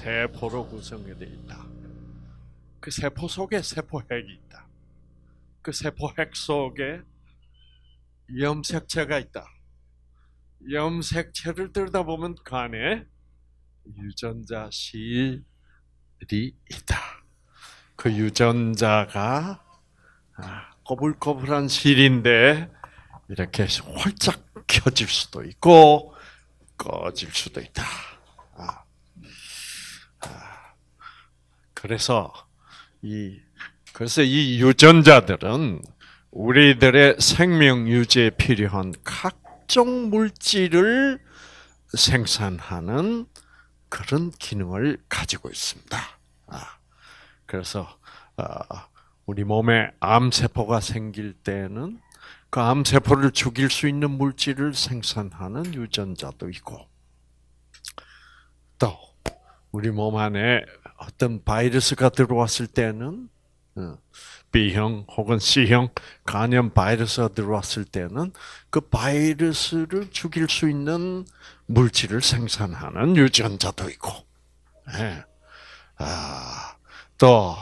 세포로 구성되어 있다. 그 세포 속에 세포핵이 있다. 그 세포핵 속에 염색체가 있다. 염색체를 들여다보면 그 안에 유전자 실이 있다. 그 유전자가 꼬불꼬불한 실인데 이렇게 활짝 켜질 수도 있고 꺼질 수도 있다. 그래서 이 유전자들은 우리들의 생명 유지에 필요한 각종 물질을 생산하는 그런 기능을 가지고 있습니다. 그래서 우리 몸에 암세포가 생길 때는 그 암세포를 죽일 수 있는 물질을 생산하는 유전자도 있고, 또 우리 몸 안에 어떤 바이러스가 들어왔을 때는 B형 혹은 C형 간염 바이러스가 들어왔을 때는 그 바이러스를 죽일 수 있는 물질을 생산하는 유전자도 있고, 또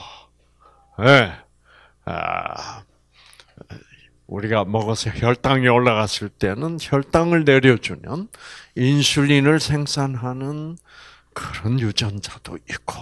우리가 먹어서 혈당이 올라갔을 때는 혈당을 내려주는 인슐린을 생산하는 그런 유전자도 있고,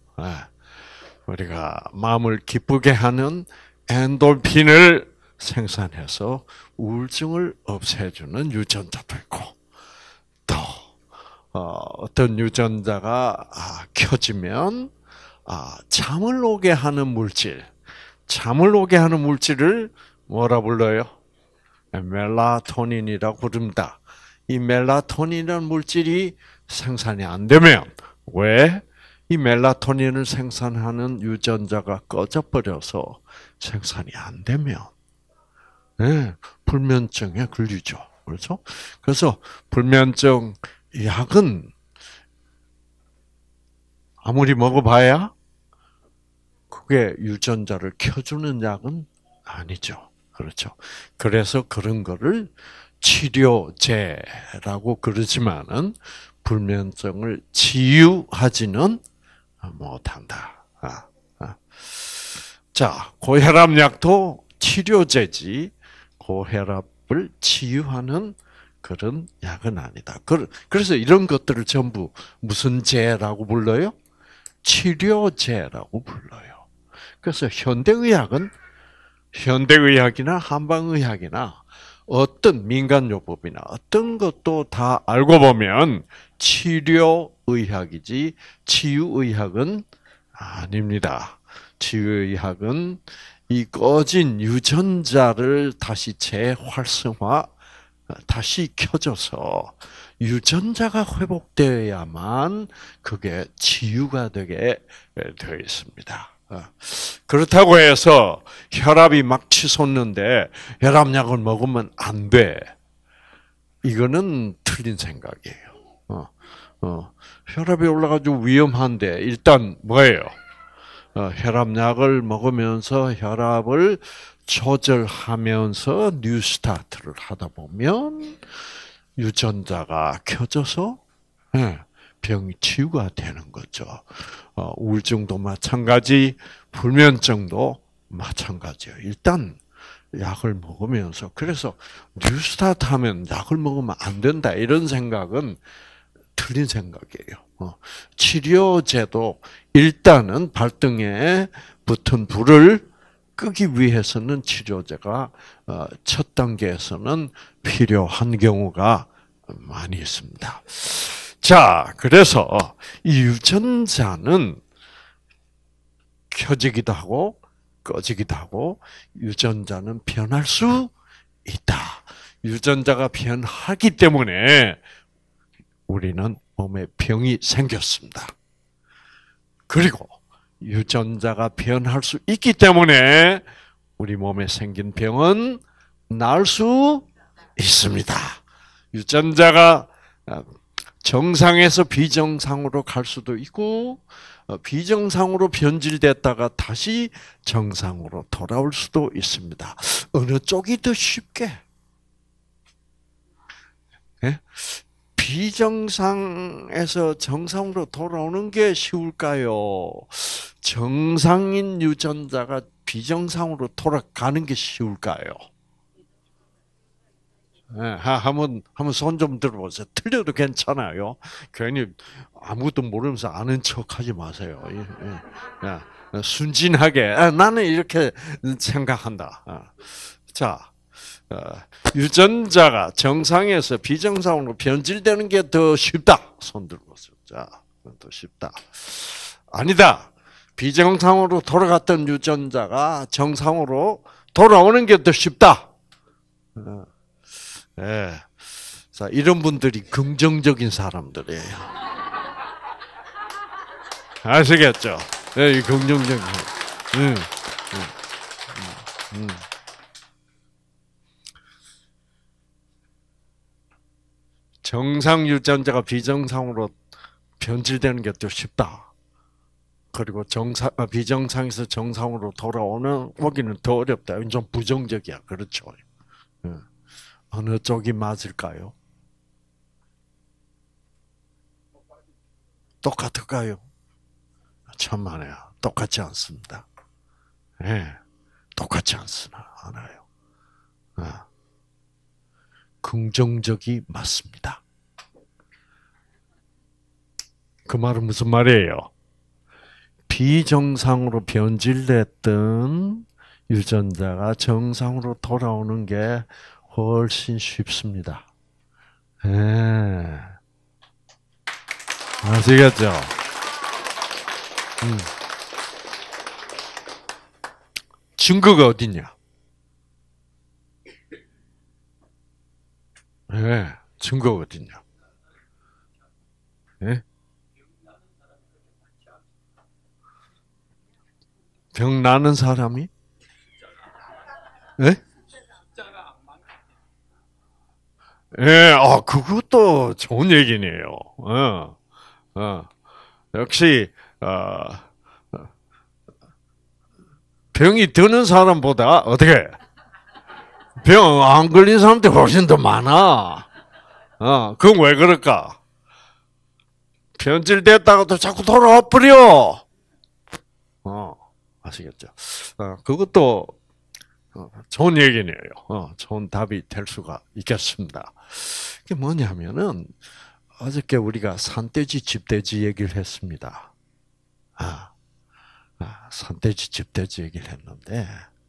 우리가 마음을 기쁘게 하는 엔돌핀을 생산해서 우울증을 없애주는 유전자도 있고, 또 어떤 유전자가 켜지면 잠을 오게 하는 물질, 잠을 오게 하는 물질을 뭐라 불러요? 멜라토닌이라고 부릅니다. 이 멜라토닌이라는 물질이 생산이 안 되면, 왜? 이 멜라토닌을 생산하는 유전자가 꺼져버려서 생산이 안 되면 불면증에 걸리죠. 그렇죠? 그래서 불면증 약은 아무리 먹어봐야 그게 유전자를 켜주는 약은 아니죠. 그렇죠? 그래서 그런 거를 치료제라고 그러지만은 불면증을 치유하지는 못한다. 자, 고혈압약도 치료제지 고혈압을 치유하는 그런 약은 아니다. 그래서 이런 것들을 전부 무슨 제라고 불러요? 치료제라고 불러요. 그래서 현대의학이나 한방의학이나 어떤 민간요법이나 어떤 것도 다 알고 보면 치료의학이지 치유의학은 아닙니다. 치유의학은 이 꺼진 유전자를 다시 재활성화, 다시 켜줘서 유전자가 회복되어야만 그게 치유가 되게 되어 있습니다. 그렇다고 해서 혈압이 막 치솟는데 혈압약을 먹으면 안 돼. 이거는 틀린 생각이에요. 혈압이 올라가지고 위험한데 일단 뭐예요? 혈압약을 먹으면서 혈압을 조절하면서 뉴스타트를 하다 보면 유전자가 켜져서 병이 치유가 되는 거죠. 우울증도 마찬가지, 불면증도 마찬가지예요. 일단 약을 먹으면서, 그래서 뉴스타트 하면 약을 먹으면 안 된다 이런 생각은 틀린 생각이에요. 치료제도 일단은 발등에 붙은 불을 끄기 위해서는 치료제가 첫 단계에서는 필요한 경우가 많이 있습니다. 자, 그래서 이 유전자는 켜지기도 하고 꺼지기도 하고 유전자는 변할 수 있다. 유전자가 변하기 때문에 우리는 몸에 병이 생겼습니다. 그리고 유전자가 변할 수 있기 때문에 우리 몸에 생긴 병은 나을 수 있습니다. 유전자가 정상에서 비정상으로 갈 수도 있고 비정상으로 변질됐다가 다시 정상으로 돌아올 수도 있습니다. 어느 쪽이 더 쉽게? 비정상에서 정상으로 돌아오는 게 쉬울까요? 정상인 유전자가 비정상으로 돌아가는 게 쉬울까요? 네, 한번 손 좀 들어보세요. 틀려도 괜찮아요. 괜히 아무것도 모르면서 아는 척하지 마세요. 예, 예. 순진하게 나는 이렇게 생각한다. 자, 어, 유전자가 정상에서 비정상으로 변질되는 게 더 쉽다. 손 들어보세요. 자, 더 쉽다. 아니다. 비정상으로 돌아갔던 유전자가 정상으로 돌아오는 게 더 쉽다. 예. 자, 이런 분들이 긍정적인 사람들이에요. 아시겠죠? 예, 긍정적인. 음, 음, 음. 정상 유전자가 비정상으로 변질되는 게 더 쉽다. 그리고 비정상에서 정상으로 오기는 더 어렵다. 좀 부정적이야. 그렇죠. 예. 어느 쪽이 맞을까요? 똑같을까요? 천만에요. 똑같지 않습니다. 예, 똑같지 않아요. 아, 긍정적이 맞습니다. 그 말은 무슨 말이에요? 비정상으로 변질됐던 유전자가 정상으로 돌아오는 게 훨씬 쉽습니다. 예. 아시겠죠? 증거가 어딨냐? 예, 증거가 어딨냐? 예? 병 나는 사람이? 예? 예, 그것도 좋은 얘기네요. 역시, 병이 드는 사람보다, 어떻게, 병 안 걸린 사람들이 훨씬 더 많아. 그건 왜 그럴까? 변질됐다가도 자꾸 돌아와 버려. 아시겠죠? 그것도 좋은 얘기네요. 좋은 답이 될 수가 있겠습니다. 이게 뭐냐면은, 어저께 우리가 산돼지, 집돼지 얘기를 했습니다. 산돼지, 집돼지 얘기를 했는데,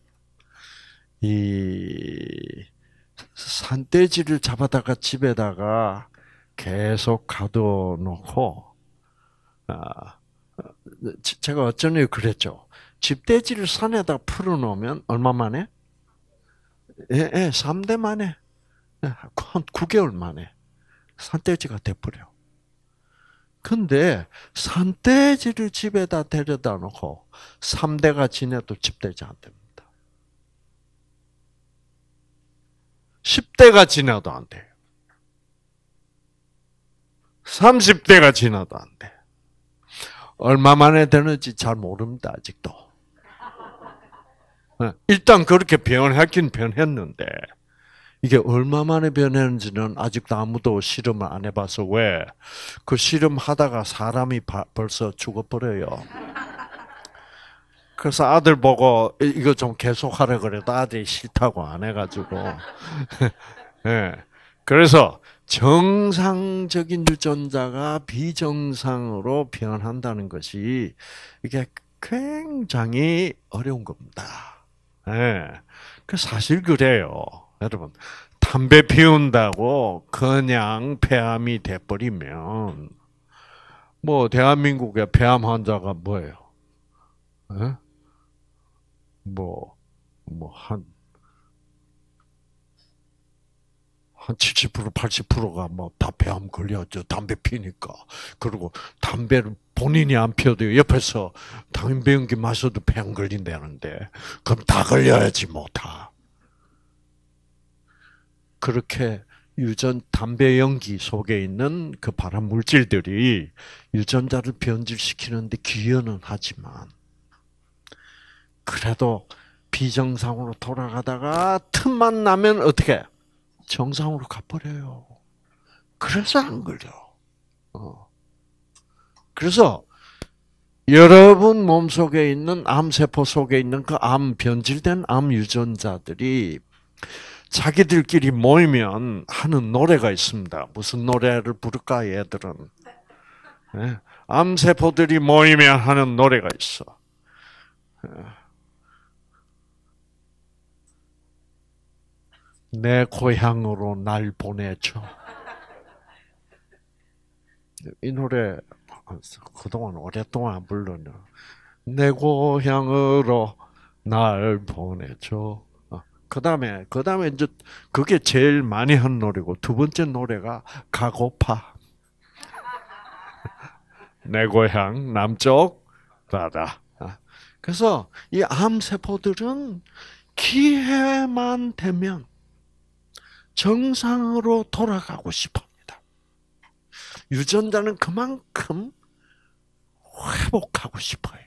이 산돼지를 잡아다가 집에다가 계속 가둬놓고, 제가 어쩌네 그랬죠. 집돼지를 산에다 풀어놓으면 얼마 만에? 예, 3대 만에. 한 9개월 만에 산돼지가 돼버려. 근데 산돼지를 집에다 데려다 놓고 3대가 지내도 집돼지 안 됩니다. 10대가 지나도 안 돼요. 30대가 지나도 안 돼. 얼마 만에 되는지 잘 모릅니다, 아직도. 일단 그렇게 변했긴 변했는데, 이게 얼마 만에 변했는지는 아직도 아무도 실험을 안 해봐서 왜? 그 실험하다가 사람이 벌써 죽어버려요. 그래서 아들 보고 이거 좀 계속하라 그래도 아들이 싫다고 안 해가지고. 네. 그래서 정상적인 유전자가 비정상으로 변한다는 것이 이게 굉장히 어려운 겁니다. 네. 그 사실 그래요. 여러분, 담배 피운다고 그냥 폐암이 돼버리면, 뭐, 대한민국의 폐암 환자가 뭐예요? 네? 뭐, 한 70%, 80%가 뭐 다 폐암 걸렸죠. 담배 피니까. 그리고 담배를 본인이 안 피워도 옆에서 담배 연기 마셔도 폐암 걸린다는데, 그럼 다 걸려야지, 뭐, 다. 그렇게 담배 연기 속에 있는 그 발암 물질들이 유전자를 변질시키는데 기여는 하지만, 그래도 비정상으로 돌아가다가 틈만 나면 어떻게? 정상으로 가버려요. 그래서 안 걸려. 그래서 여러분 몸속에 있는 암세포 속에 있는 그 변질된 암 유전자들이 자기들끼리 모이면 하는 노래가 있습니다. 무슨 노래를 부를까, 얘들은? 네. 암세포들이 모이면 하는 노래가 있어. 내 고향으로 날 보내줘. 이 노래 그동안 오랫동안 안 불렀네. 내 고향으로 날 보내줘. 그 다음에 이제 그게 제일 많이 한 노래고, 두 번째 노래가 가고파. 내 고향 남쪽 바다. 그래서 이 암세포들은 기회만 되면 정상으로 돌아가고 싶어 합니다. 유전자는 그만큼 회복하고 싶어요.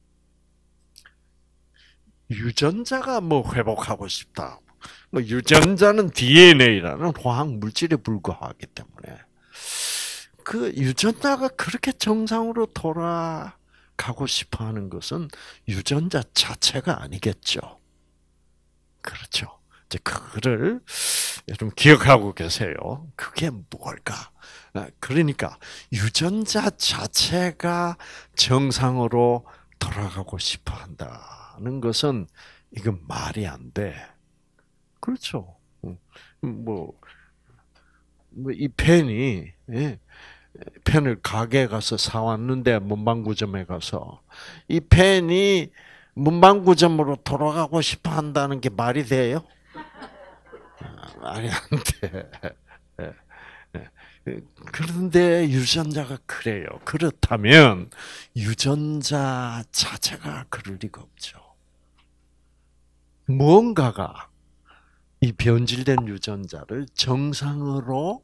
유전자가 뭐 회복하고 싶다. 뭐 유전자는 DNA라는 화학 물질에 불과하기 때문에 그 유전자가 그렇게 정상으로 돌아가고 싶어하는 것은 유전자 자체가 아니겠죠. 그렇죠. 이제 그거를 여러분 기억하고 계세요. 그게 뭘까? 그러니까 유전자 자체가 정상으로 돌아가고 싶어 한다는 것은 이건 말이 안 돼. 그렇죠. 뭐, 이 펜이, 예, 펜을 가게에 가서 사왔는데, 문방구점에 가서, 이 펜이 문방구점으로 돌아가고 싶어 한다는 게 말이 돼요? 말이 안 돼. 예, 예. 그런데 유전자가 그래요. 그렇다면, 유전자 자체가 그럴 리가 없죠. 무언가가 이 변질된 유전자를 정상으로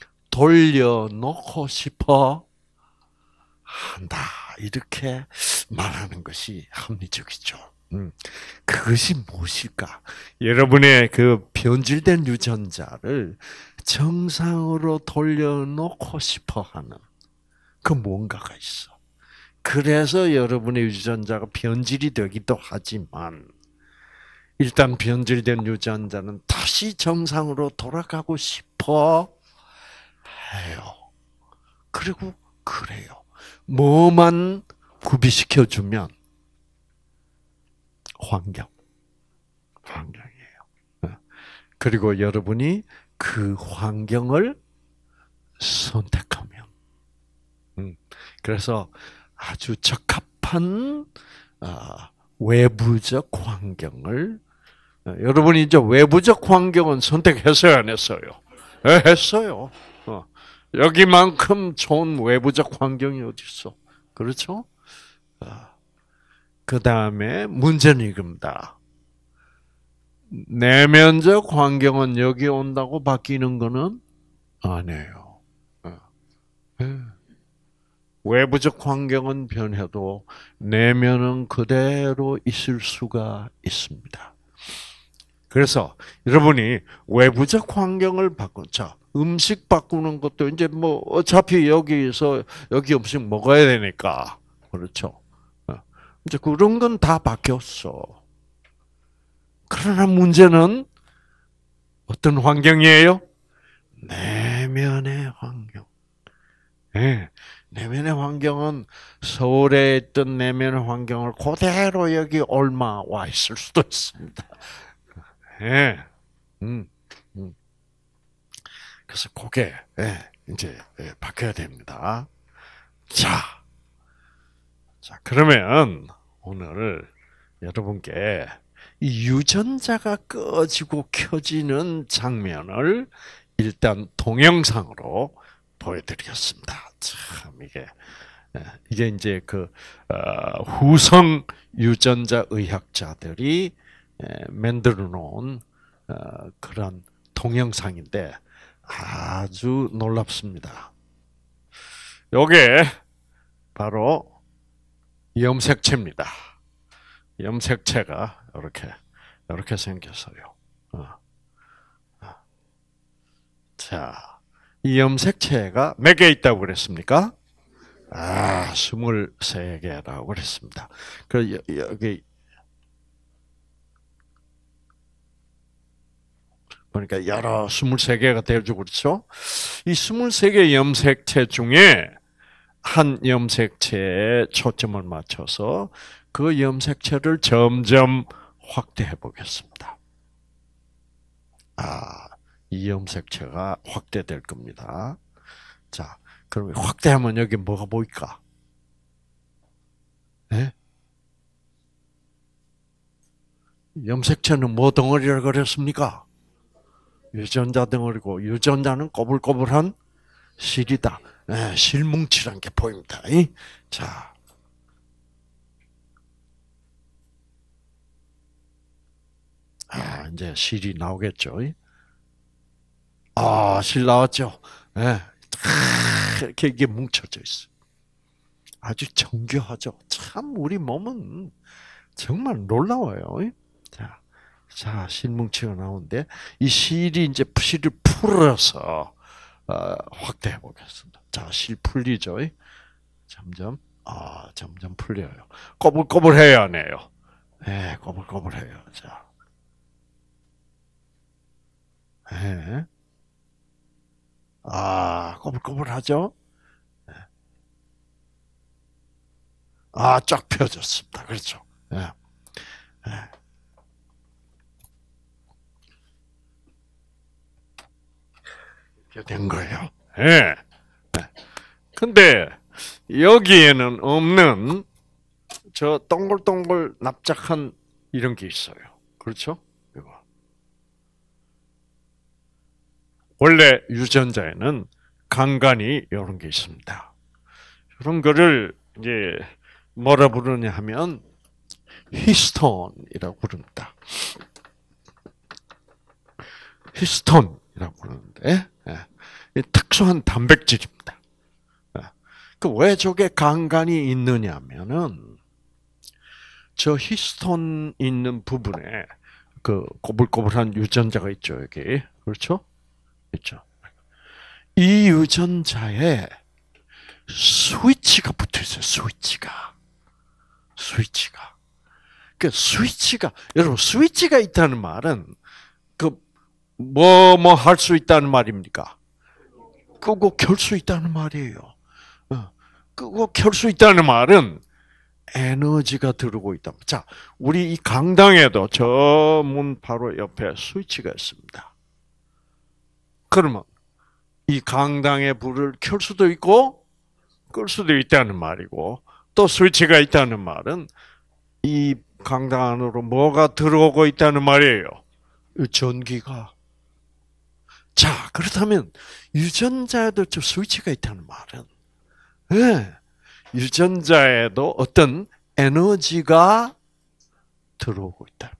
돌려놓고 싶어 한다. 이렇게 말하는 것이 합리적이죠. 그것이 무엇일까? 여러분의 그 변질된 유전자를 정상으로 돌려놓고 싶어 하는 그 뭔가가 있어. 그래서 여러분의 유전자가 변질이 되기도 하지만, 일단 변질된 유전자는 다시 정상으로 돌아가고 싶어 해요. 그리고 그래요. 뭐만 구비시켜주면 환경이에요. 그리고 여러분이 그 환경을 선택하면, 그래서 아주 적합한 외부적 환경을, 여러분이 이제 외부적 환경은 선택했어요, 안 했어요? 네, 했어요. 여기만큼 좋은 외부적 환경이 어디 있어? 그렇죠? 그 다음에 문제는 이겁니다. 내면적 환경은 여기 온다고 바뀌는 거는 아니에요. 외부적 환경은 변해도 내면은 그대로 있을 수가 있습니다. 그래서 여러분이 외부적 환경을 자, 음식 바꾸는 것도 이제 뭐 어차피 여기 음식 먹어야 되니까. 그렇죠. 이제 그런 건 다 바뀌었어. 그러나 문제는 어떤 환경이에요? 내면의 환경. 네. 내면의 환경은 서울에 있던 내면의 환경을 그대로 여기 와 있을 수도 있습니다. 예. 음, 음. 그래서 그게 이제 바뀌어야 됩니다. 자, 그러면 오늘 여러분께 이 유전자가 꺼지고 켜지는 장면을 일단 동영상으로 보여드리겠습니다. 참 이게 이제 그 후성 유전자 의학자들이 만들어 놓은 그런 동영상인데 아주 놀랍습니다. 요게 바로 염색체입니다. 염색체가 이렇게 생겼어요. 자, 이 염색체가 몇 개 있다고 그랬습니까? 23개라고 그랬습니다. 여기 그러니까 여러 23개가 되죠, 그렇죠? 이 23개 염색체 중에 한 염색체에 초점을 맞춰서 그 염색체를 점점 확대해 보겠습니다. 이 염색체가 확대될 겁니다. 자, 그러면 확대하면 여기 뭐가 보일까? 네? 염색체는 뭐 덩어리라고 그랬습니까? 유전자 덩어리고, 유전자는 꼬불꼬불한 실이다. 네, 실뭉치란 게 보입니다. 자. 이제 실이 나오겠죠. 실 나왔죠. 네. 이렇게 이게 뭉쳐져 있어. 아주 정교하죠. 참 우리 몸은 정말 놀라워요. 자, 실뭉치가 나오는데 이 실이 이제 실을 풀어서 확대해 보겠습니다. 자, 실 풀리죠. 점점 풀려요. 꼬불꼬불해요, 안 해요? 네, 꼬불꼬불해요. 자, 네. 꼬불꼬불하죠? 쫙 펴졌습니다. 그렇죠? 네. 네. 이렇게 된 거예요. 예. 네. 근데 여기에는 없는 저 동글동글 납작한 이런 게 있어요. 그렇죠? 이거. 원래 유전자에는 간간이 이런 게 있습니다. 이런 거를 이제 뭐라 부르냐 하면 히스톤이라고 부릅니다. 히스톤이라고 부르는데 특수한 단백질입니다. 왜 저게 간간이 있느냐면은 저 히스톤 있는 부분에 그 꼬불꼬불한 유전자가 있죠, 여기. 그렇죠? 있죠. 이 유전자에 스위치가 붙어 있어요. 스위치가. 그 스위치가 여러분 스위치가 있다는 말은 그 뭐 할 수 있다는 말입니까? 끄고 켤 수 있다는 말이에요. 끄고 켤 수 있다는 말은 에너지가 들어오고 있다. 자, 우리 이 강당에도 저 문 바로 옆에 스위치가 있습니다. 그러면 이 강당의 불을 켤 수도 있고 끌 수도 있다는 말이고 또 스위치가 있다는 말은 이 강당 안으로 뭐가 들어오고 있다는 말이에요. 전기가. 자, 그렇다면 유전자에도 저 스위치가 있다는 말은 네, 유전자에도 어떤 에너지가 들어오고 있다.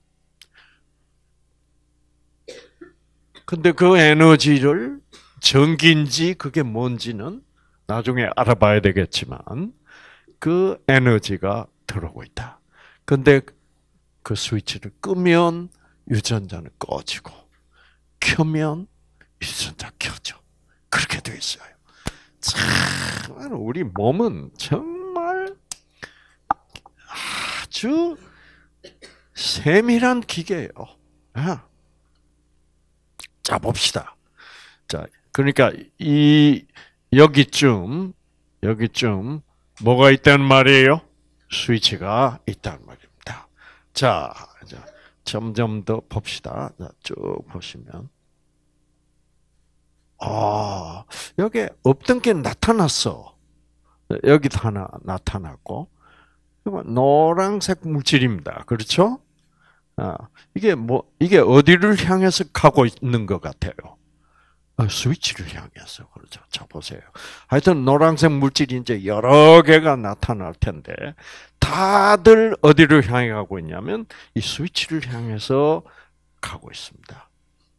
근데 그 에너지를 전기인지 그게 뭔지는 나중에 알아봐야 되겠지만 그 에너지가 들어오고 있다. 근데 그 스위치를 끄면 유전자는 꺼지고 켜면 유전자 켜져. 그렇게 되어 있어요. 참 우리 몸은 정말 아주 세밀한 기계예요. 자, 봅시다. 자, 그러니까 여기쯤 뭐가 있다는 말이에요? 스위치가 있다는 말입니다. 자, 점점 더 봅시다. 자, 쭉 보시면 여기 없던 게 나타났어. 여기도 하나 나타났고 노란색 물질입니다. 그렇죠? 이게 어디를 향해서 가고 있는 것 같아요? 스위치를 향해서. 그렇죠. 자, 보세요. 하여튼 노란색 물질이 이제 여러 개가 나타날 텐데, 다들 어디를 향해 가고 있냐면, 이 스위치를 향해서 가고 있습니다.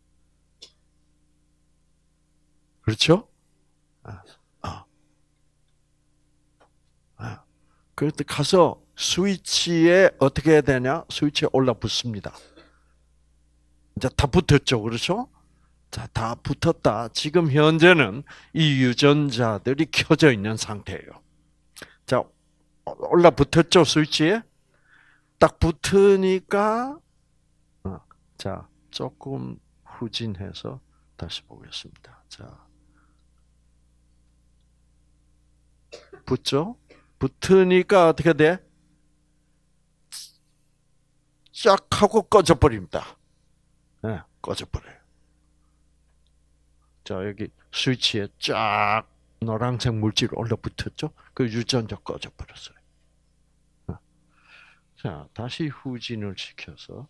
그렇죠? 그럴 때 가서 스위치에 어떻게 해야 되냐? 스위치에 올라 붙습니다. 이제 다 붙었죠. 그렇죠? 자, 다 붙었다. 지금 현재는 이 유전자들이 켜져 있는 상태예요. 자, 올라 붙었죠, 스위치에? 딱 붙으니까, 자, 조금 후진해서 다시 보겠습니다. 자, 붙죠? 붙으니까 어떻게 돼? 쫙 하고 꺼져버립니다. 네, 꺼져버려요. 자, 여기 스위치에 쫙 노란색 물질 올라붙었죠? 그 유전자 꺼져버렸어요. 자, 다시 후진을 시켜서.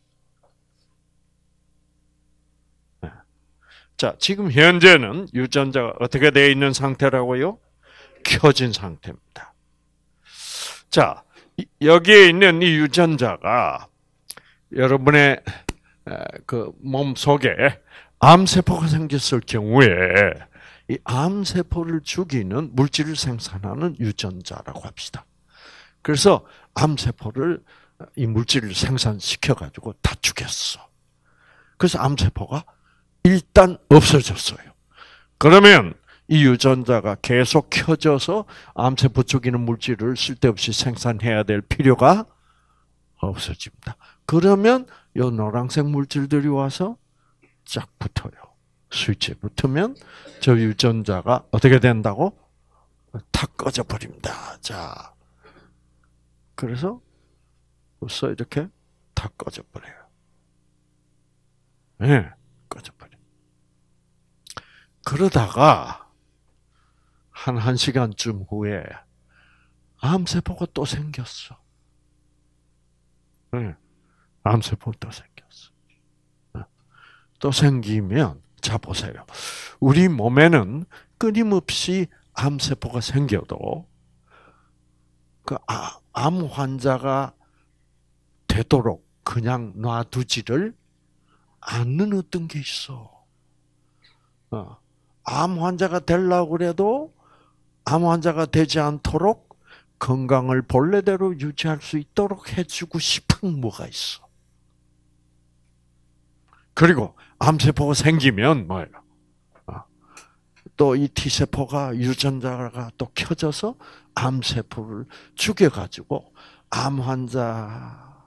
자, 지금 현재는 유전자가 어떻게 되어 있는 상태라고요? 켜진 상태입니다. 자, 여기에 있는 이 유전자가 여러분의 그 몸 속에 암세포가 생겼을 경우에 이 암세포를 죽이는 물질을 생산하는 유전자라고 합시다. 그래서 암세포를 이 물질을 생산시켜 가지고 다 죽였어. 그래서 암세포가 일단 없어졌어요. 그러면 이 유전자가 계속 켜져서 암세포 죽이는 물질을 쓸데없이 생산해야 될 필요가 없어집니다. 그러면 이 노란색 물질들이 와서 쫙 붙어요. 스위치에 붙으면 저 유전자가 어떻게 된다고? 탁 꺼져버립니다. 자, 그래서 벌써 이렇게 탁 꺼져버려요. 네, 꺼져버려. 그러다가 한 1시간쯤 후에 암세포가 또 생겼어. 네, 암세포가 또 생겼어. 또 생기면, 자, 보세요. 우리 몸에는 끊임없이 암세포가 생겨도 그 암 환자가 되도록 그냥 놔두지를 않는 어떤 게 있어. 암 환자가 되려고 그래도 암 환자가 되지 않도록 건강을 본래대로 유지할 수 있도록 해주고 싶은 뭐가 있어. 그리고 암세포가 생기면 뭐예요? 또 이 T세포가 유전자가 또 켜져서 암세포를 죽여가지고 암 환자가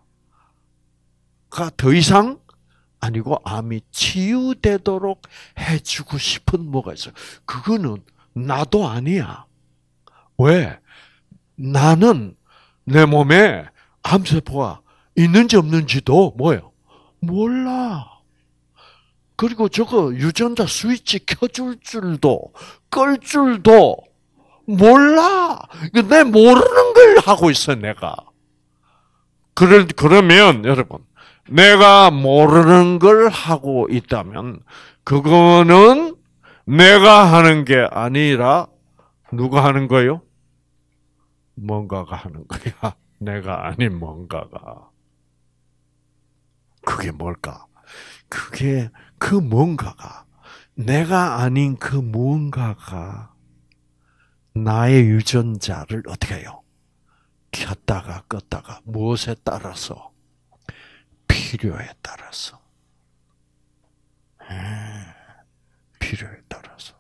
더 이상 아니고 암이 치유되도록 해주고 싶은 뭐가 있어요. 그거는 나도 아니야. 왜? 나는 내 몸에 암세포가 있는지 없는지도 뭐예요? 몰라. 그리고 저거 유전자 스위치 켜줄 줄도 끌 줄도 몰라. 내 모르는 걸 하고 있어, 내가. 그러면 여러분, 내가 모르는 걸 하고 있다면 그거는 내가 하는 게 아니라 누가 하는 거요? 뭔가가 하는 거야. 내가 아닌 뭔가가. 그게 뭘까? 그게 그 뭔가가, 내가 아닌 그 무언가가 나의 유전자를 어떻게 해요? 켰다가 껐다가 무엇에 따라서? 필요에 따라서. 필요에 따라서.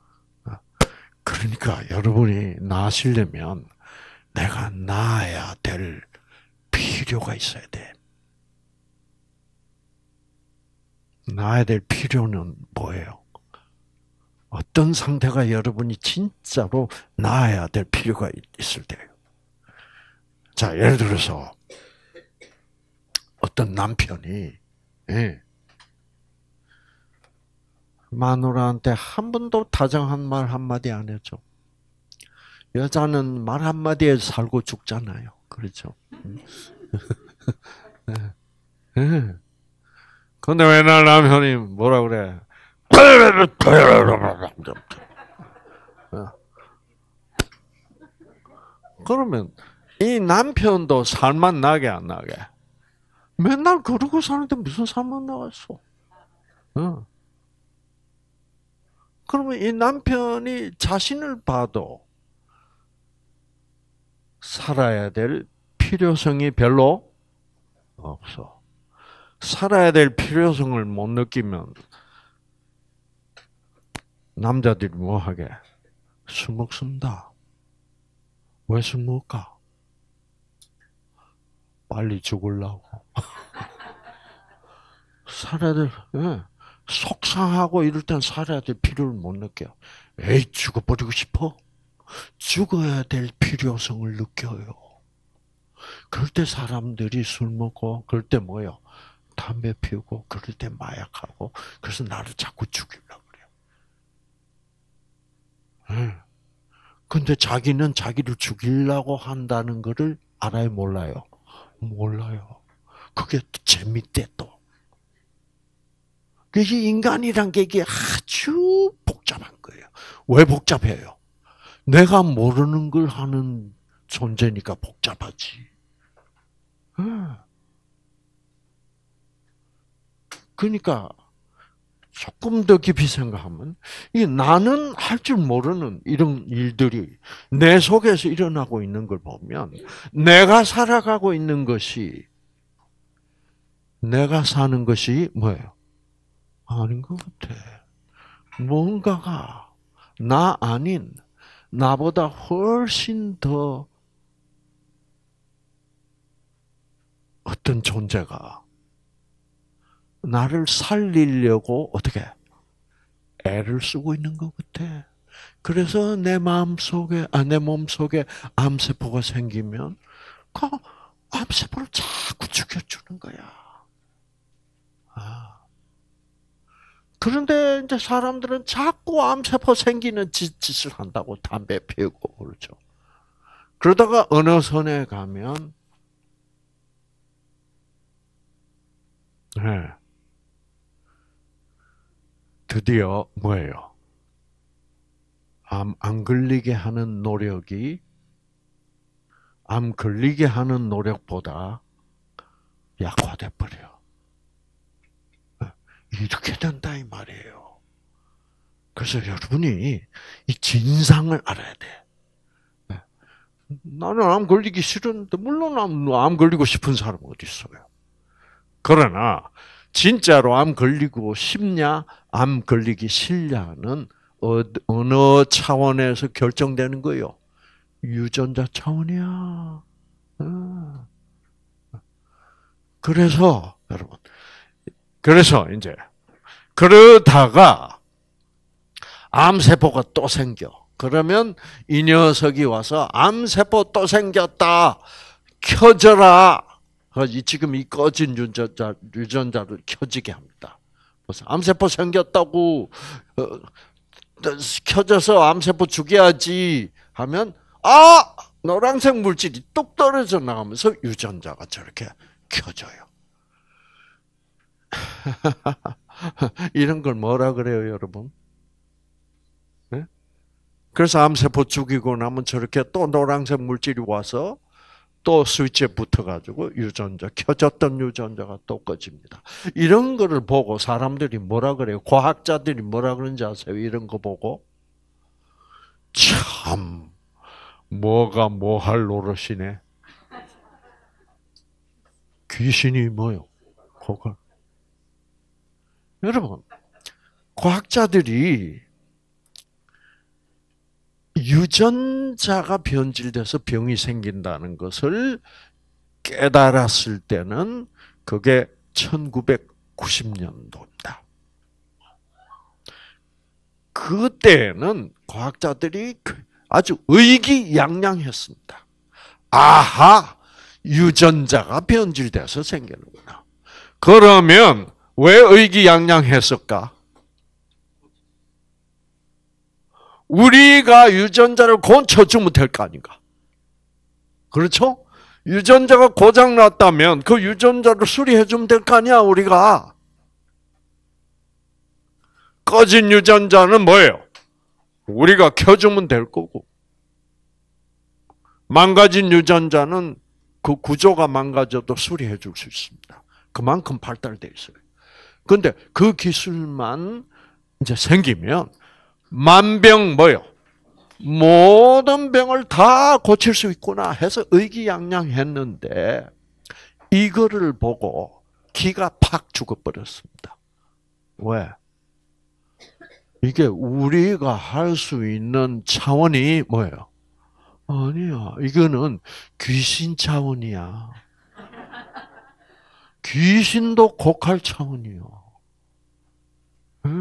그러니까 여러분이 나으시려면 내가 나아야 될 필요가 있어야 돼. 나아야 될 필요는 뭐예요? 어떤 상태가 여러분이 진짜로 나아야 될 필요가 있을 때예요. 자, 예를 들어서 어떤 남편이 마누라한테 한 번도 다정한 말 한마디 안 했죠. 여자는 말 한마디에 살고 죽잖아요. 그렇죠? 네. 근데 맨날 남편이 뭐라 그래? 그러면 이 남편도 살맛 나게 안 나게? 맨날 그러고 사는데 무슨 살맛 나겠어? 그러면 이 남편이 자신을 봐도 살아야 될 필요성이 별로 없어. 살아야 될 필요성을 못 느끼면 남자들이 뭐 하게? 술 먹습니다. 왜 술 먹을까? 빨리 죽으려고. 살아야 될, 예. 속상하고 이럴 땐 살아야 될 필요를 못 느껴요. 에이, 죽어버리고 싶어? 죽어야 될 필요성을 느껴요. 그럴 때 사람들이 술 먹고, 그럴 때 뭐요? 담배 피우고, 그럴 때 마약하고, 그래서 나를 자꾸 죽이려고 그래요. 예. 근데 자기는 자기를 죽이려고 한다는 것을 알아요, 몰라요? 몰라요. 그게 또 재밌대, 또. 그게 인간이란 게 이게 아주 복잡한 거예요. 왜 복잡해요? 내가 모르는 걸 하는 존재니까 복잡하지. 그러니까 조금 더 깊이 생각하면 이 나는 할 줄 모르는 이런 일들이 내 속에서 일어나고 있는 걸 보면 내가 살아가고 있는 것이 내가 사는 것이 뭐예요? 아닌 것 같아. 뭔가가 나 아닌 나보다 훨씬 더 어떤 존재가 나를 살리려고 어떻게 애를 쓰고 있는 것 같아. 그래서 내 마음 속에, 내 몸 속에 암세포가 생기면 그 암세포를 자꾸 죽여주는 거야. 아. 그런데 이제 사람들은 자꾸 암세포 생기는 짓을 한다고 담배 피우고 그렇죠. 그러다가 어느 선에 가면 네, 드디어 뭐예요? 암 안 걸리게 하는 노력이 암 걸리게 하는 노력보다 약화돼 버려. 이렇게 된다 이 말이에요. 그래서 여러분이 이 진상을 알아야 돼. 나는 암 걸리기 싫은데 물론 암 걸리고 싶은 사람 어디 있어요? 그러나 진짜로 암 걸리고 싶냐, 암 걸리기 싫냐는 어느 차원에서 결정되는 거요? 유전자 차원이야. 그래서 여러분, 그래서 이제 그러다가 암세포가 또 생겨. 그러면 이 녀석이 와서 암세포 또 생겼다. 켜져라. 지금 이 꺼진 유전자를 켜지게 합니다. 그래서 암세포 생겼다고 켜져서 암세포 죽여야지 하면 노란색 물질이 뚝 떨어져 나가면서 유전자가 저렇게 켜져요. 이런 걸 뭐라 그래요, 여러분? 네? 그래서 암세포 죽이고 나면 저렇게 또 노란색 물질이 와서 또 스위치에 붙어가지고 켜졌던 유전자가 또 꺼집니다. 이런 거를 보고 사람들이 뭐라 그래요? 과학자들이 뭐라 그러는지 아세요? 이런 거 보고 참 뭐가 뭐 할 노릇이네. 귀신이 뭐요? 그걸. 여러분, 과학자들이 유전자가 변질돼서 병이 생긴다는 것을 깨달았을 때는 그게 1990년도입니다. 그때는 과학자들이 아주 의기양양했습니다. 아하, 유전자가 변질돼서 생기는구나. 그러면 왜 의기양양했을까? 우리가 유전자를 고쳐주면 될 거 아닌가? 그렇죠? 유전자가 고장났다면 그 유전자를 수리해주면 될 거 아니야, 우리가. 꺼진 유전자는 뭐예요? 우리가 켜주면 될 거고. 망가진 유전자는 그 구조가 망가져도 수리해 줄 수 있습니다. 그만큼 발달되어 있어요. 그런데 그 기술만 이제 생기면 만병 뭐요? 모든 병을 다 고칠 수 있구나 해서 의기양양했는데 이거를 보고 기가 팍 죽어버렸습니다. 왜? 이게 우리가 할 수 있는 차원이 뭐예요? 아니야. 이거는 귀신 차원이야. 귀신도 곡할 차원이요. 네.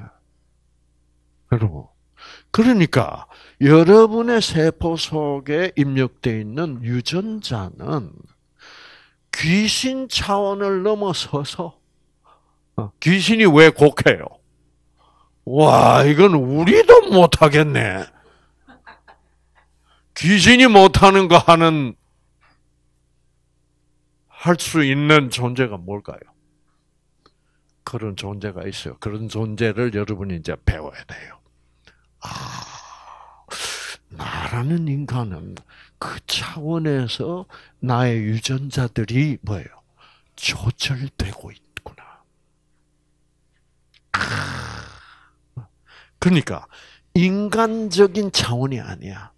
여러분. 그러니까 여러분의 세포 속에 입력되어 있는 유전자는 귀신 차원을 넘어서서 귀신이 왜 곡해요? 와, 이건 우리도 못하겠네. 귀신이 못하는 거 할 수 있는 존재가 뭘까요? 그런 존재가 있어요. 그런 존재를 여러분이 이제 배워야 돼요. 아, 나라는 인간은 그 차원에서 나의 유전자들이 뭐예요? 조절되고 있구나. 그러니까 인간적인 차원이 아니야.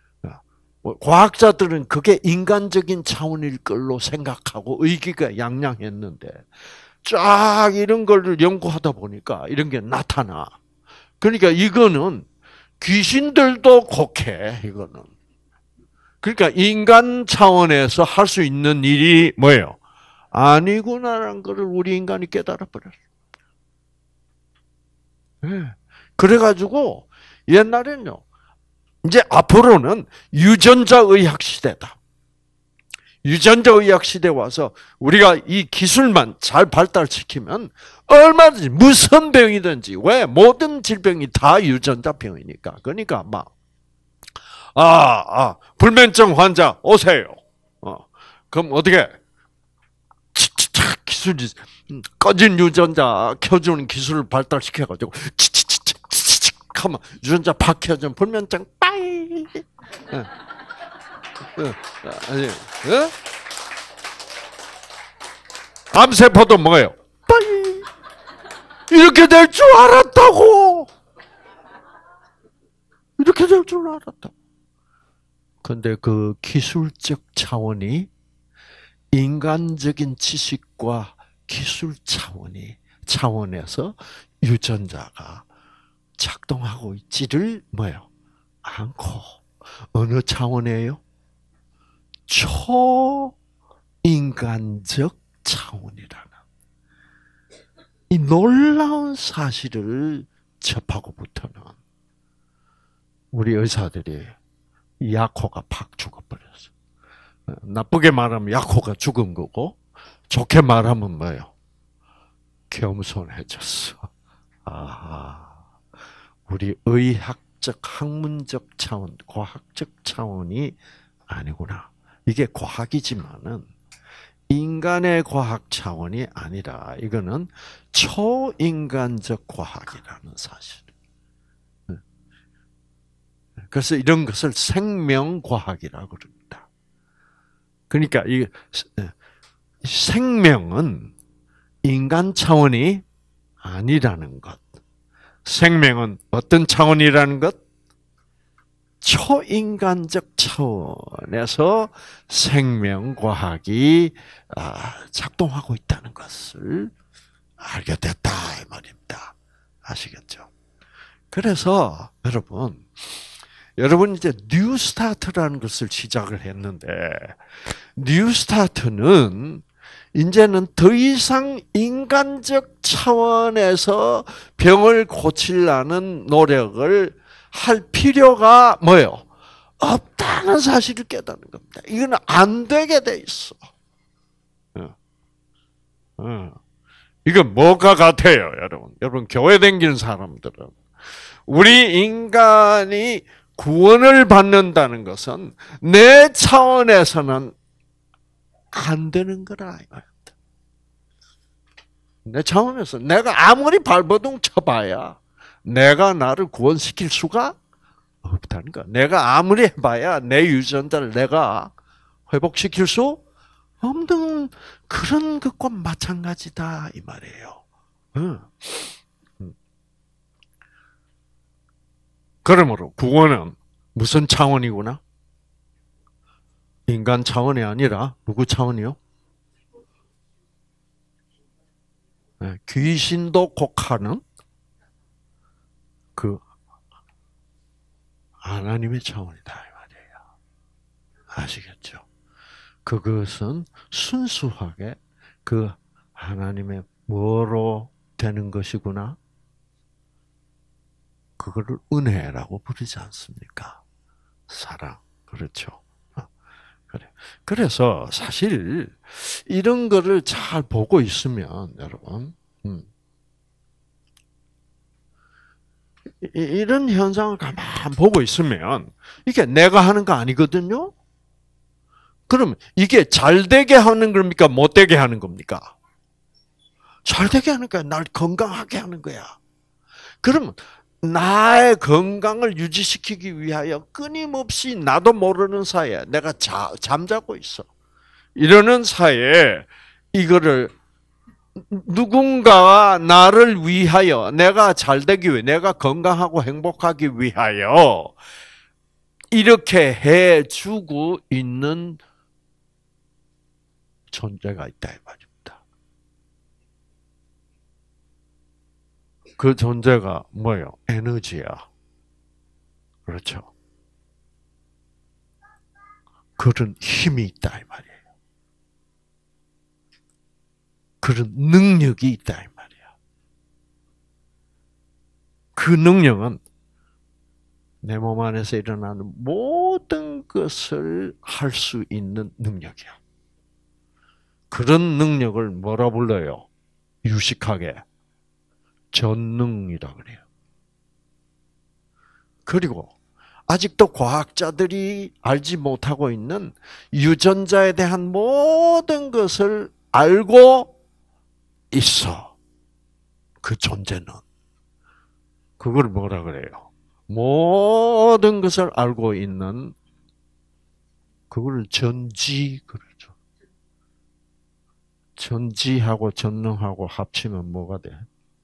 과학자들은 그게 인간적인 차원일 걸로 생각하고 의기가 양양했는데 쫙 이런 걸 연구하다 보니까 이런 게 나타나. 그러니까 이거는 귀신들도 곡해, 이거는. 그러니까 인간 차원에서 할 수 있는 일이 뭐예요? 아니구나라는 것을 우리 인간이 깨달아 버렸어. 네. 그래가지고 옛날에는요, 이제 앞으로는 유전자 의학 시대다. 유전자 의학 시대 와서 우리가 이 기술만 잘 발달시키면 얼마든지 무슨 병이든지, 왜 모든 질병이 다 유전자 병이니까. 그러니까 막 불면증 환자 오세요. 그럼 어떻게 기술이 꺼진 유전자 켜주는 기술을 발달시켜가지고 치치치치치치 하면 유전자 팍 켜주면 불면증 빠이. 아니, 암세포도 뭐예요? 빠이. 이렇게 될 줄 알았다고. 이렇게 될 줄 알았다. 근데 그 기술적 차원이 인간적인 지식과 기술 차원에서 유전자가 작동하고 있지를 뭐예요? 않고 어느 차원이에요? 초인간적 차원이라는 이 놀라운 사실을 접하고부터는 우리 의사들이 약호가 팍 죽어버렸어. 나쁘게 말하면 약호가 죽은 거고, 좋게 말하면 뭐예요? 겸손해졌어. 우리 의학적, 학문적 차원, 과학적 차원이 아니구나. 이게 과학이지만은 인간의 과학 차원이 아니라 이거는 초인간적 과학이라는 사실. 그래서 이런 것을 생명과학이라고 그럽니다. 그러니까 이 생명은 인간 차원이 아니라는 것. 생명은 어떤 차원이라는 것? 초인간적 차원에서 생명과학이 작동하고 있다는 것을 알게 됐다 이 말입니다. 아시겠죠? 그래서 여러분 이제 뉴스타트라는 것을 시작을 했는데 뉴스타트는 이제는 더 이상 인간적 차원에서 병을 고치려는 노력을 할 필요가 뭐예요? 없다는 사실을 깨닫는 겁니다. 이거는 안 되게 돼 있어. 이건 뭐가 같아요, 여러분? 여러분 교회 다니는 사람들은 우리 인간이 구원을 받는다는 것은 내 차원에서는 안 되는 거라 이 말입니다. 내 차원에서 내가 아무리 발버둥 쳐봐야 내가 나를 구원시킬 수가 없다는 거야. 내가 아무리 해봐야 내 유전자를 내가 회복시킬 수 없는 그런 것과 마찬가지다 이 말이에요. 그러므로 구원은 무슨 차원이구나? 인간 차원이 아니라 누구 차원이요? 귀신도 곡하는 그 하나님의 차원이다 이 말이에요. 아시겠죠? 그것은 순수하게 그 하나님의 뭐로 되는 것이구나. 그거를 은혜라고 부르지 않습니까? 사랑. 그렇죠. 그래. 그래서 사실 이런 거를 잘 보고 있으면 여러분, 이런 현상을 가만 보고 있으면 이게 내가 하는 거 아니거든요. 그럼 이게 잘 되게 하는 겁니까? 못 되게 하는 겁니까? 잘 되게 하는 거야. 날 건강하게 하는 거야. 그러면 나의 건강을 유지시키기 위하여 끊임없이 나도 모르는 사이에 내가 잠자고 있어. 이러는 사이에 이거를 누군가가 나를 위하여 내가 잘 되기 위해 내가 건강하고 행복하기 위하여 이렇게 해주고 있는 존재가 있다 이 말입니다. 그 존재가 뭐예요? 에너지야. 그렇죠. 그런 힘이 있다 이 말이에요. 그런 능력이 있다 이 말이야. 그 능력은 내 몸 안에서 일어나는 모든 것을 할 수 있는 능력이야. 그런 능력을 뭐라 불러요? 유식하게 전능이라 그래요. 그리고 아직도 과학자들이 알지 못하고 있는 유전자에 대한 모든 것을 알고 있어. 그 존재는. 그걸 뭐라 그래요? 모든 것을 알고 있는 그걸 전지 그러죠. 전지하고 전능하고 합치면 뭐가 돼?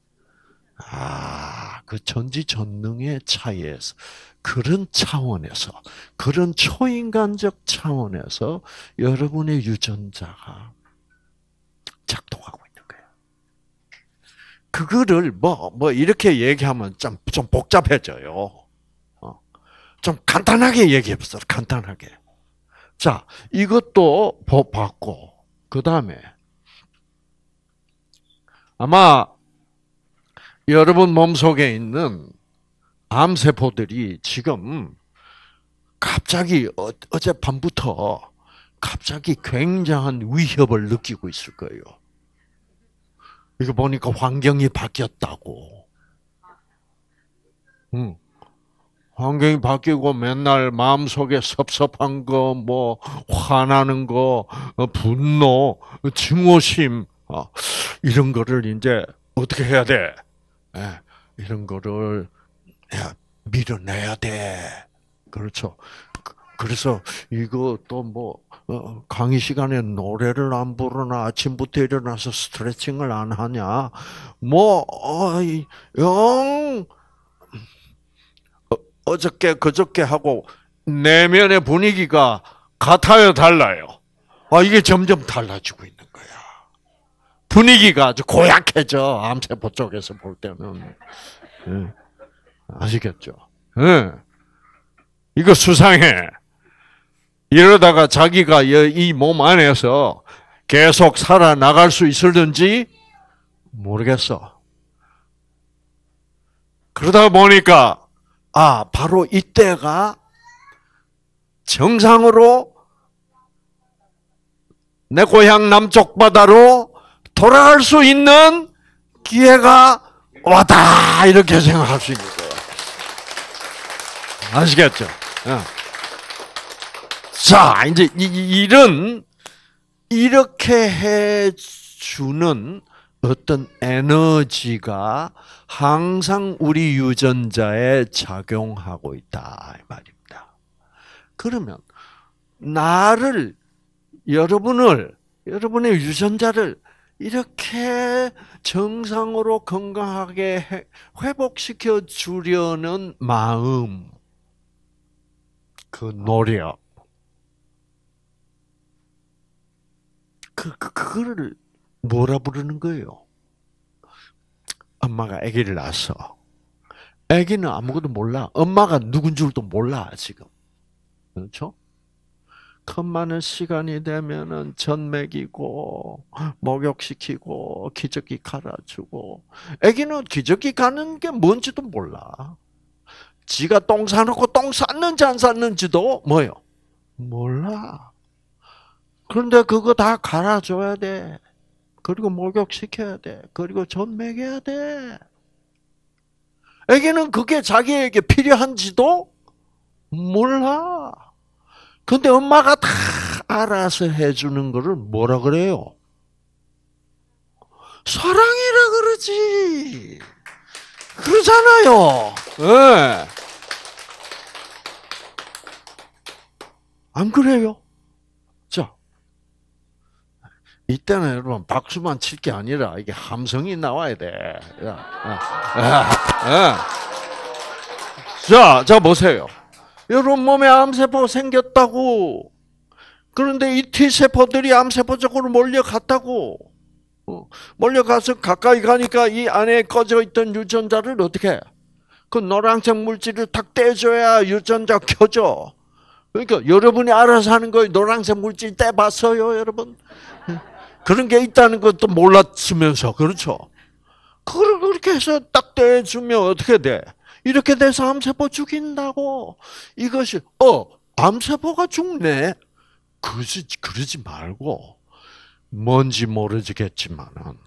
그 전지전능의 차이에서 그런 차원에서 그런 초인간적 차원에서 여러분의 유전자가 작동하고 있는 거예요. 그거를 뭐 이렇게 얘기하면 좀 복잡해져요. 좀 간단하게 얘기해보세요. 간단하게. 자, 이것도 봤고 그 다음에 아마 여러분 몸속에 있는 암세포들이 지금 갑자기 어젯밤부터 갑자기 굉장한 위협을 느끼고 있을 거예요. 이거 보니까 환경이 바뀌었다고. 환경이 바뀌고 맨날 마음속에 섭섭한 거, 뭐 화나는 거, 분노, 증오심 이런 거를 이제 어떻게 해야 돼? 이런 거를 밀어내야 돼. 그렇죠. 그래서 이거 또 뭐 강의 시간에 노래를 안 부르나 아침부터 일어나서 스트레칭을 안 하냐 뭐 영 어저께 그저께 하고 내면의 분위기가 같아요 달라요. 이게 점점 달라지고 있는 거야. 분위기가 아주 고약해져. 암세포 쪽에서 볼 때는 아시겠죠? 이거 수상해. 이러다가 자기가 이 몸 안에서 계속 살아나갈 수 있을는지 모르겠어. 그러다 보니까 바로 이때가 정상으로 내 고향 남쪽 바다로 돌아갈 수 있는 기회가 왔다 이렇게 생각할 수 있는 거예요. 아시겠죠? 자, 이제 이렇게 해주는 어떤 에너지가 항상 우리 유전자에 작용하고 있다 이 말입니다. 그러면 여러분의 유전자를 이렇게 정상으로 건강하게 회복시켜 주려는 마음, 그 노력, 그거를 뭐라 부르는 거예요? 엄마가 아기를 낳았어. 아기는 아무것도 몰라. 엄마가 누군 줄도 몰라, 지금. 그렇죠? 컵 많은 시간이 되면은 젖 먹이고, 목욕시키고, 기저귀 갈아주고. 아기는 기저귀 가는 게 뭔지도 몰라. 지가 똥 싸놓고 똥 쌌는지 안 쌌는지도 뭐요? 몰라. 그런데 그거 다 갈아줘야 돼. 그리고 목욕시켜야 돼. 그리고 젖 먹여야 돼. 애기는 그게 자기에게 필요한지도 몰라. 근데 엄마가 다 알아서 해주는 거를 뭐라 그래요? 사랑이라 그러지. 그러잖아요. 네. 안 그래요? 자, 이때는 여러분 박수만 칠 게 아니라 이게 함성이 나와야 돼. 자 보세요. 여러분 몸에 암세포 생겼다고. 그런데 이 T세포들이 암세포 쪽으로 몰려갔다고. 몰려가서 가까이 가니까 이 안에 꺼져 있던 유전자를 어떻게 해? 그 노란색 물질을 탁 떼줘야 유전자 켜져. 그러니까 여러분이 알아서 하는 거예요. 노란색 물질 떼봤어요, 여러분? 그런 게 있다는 것도 몰랐으면서, 그렇죠? 그렇게 해서 딱 떼주면 어떻게 돼? 이렇게 돼서 암세포 죽인다고. 이것이, 암세포가 죽네? 그러지 말고, 뭔지 모르겠지만은,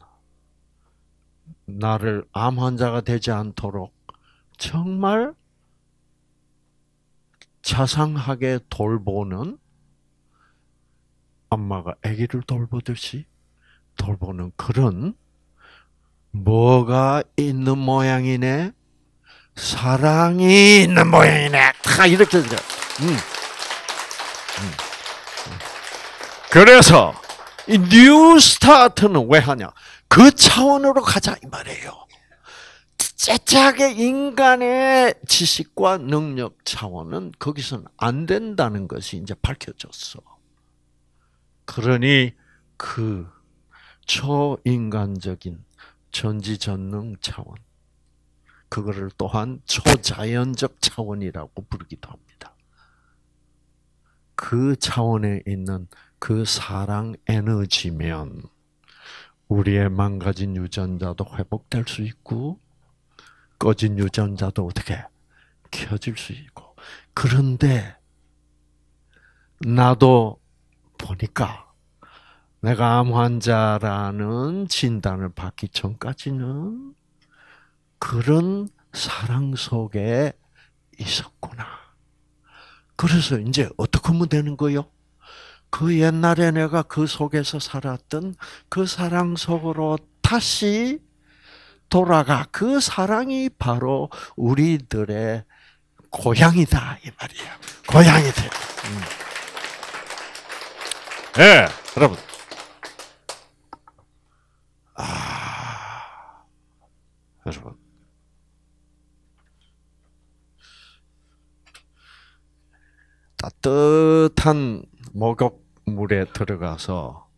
나를 암 환자가 되지 않도록 정말 자상하게 돌보는 엄마가 아기를 돌보듯이 돌보는 그런 뭐가 있는 모양이네? 사랑이 있는 모양이네. 다 이렇게 이제. 그래서 이 뉴 스타트는 왜 하냐? 그 차원으로 가자 이 말이에요. 째째하게 인간의 지식과 능력 차원은 거기서는 안 된다는 것이 이제 밝혀졌어. 그러니 그 초인간적인 전지전능 차원, 그거를 또한 초자연적 차원이라고 부르기도 합니다. 그 차원에 있는 그 사랑 에너지면 우리의 망가진 유전자도 회복될 수 있고 꺼진 유전자도 어떻게 켜질 수 있고. 그런데 나도 보니까 내가 암 환자라는 진단을 받기 전까지는 그런 사랑 속에 있었구나. 그래서 이제 어떻게 하면 되는 거요? 그 옛날에 내가 그 속에서 살았던 그 사랑 속으로 다시 돌아가. 그 사랑이 바로 우리들의 고향이다 이 말이에요. 고향이다. 네, 여러분. 여러분. 따뜻한 목욕물에 들어가서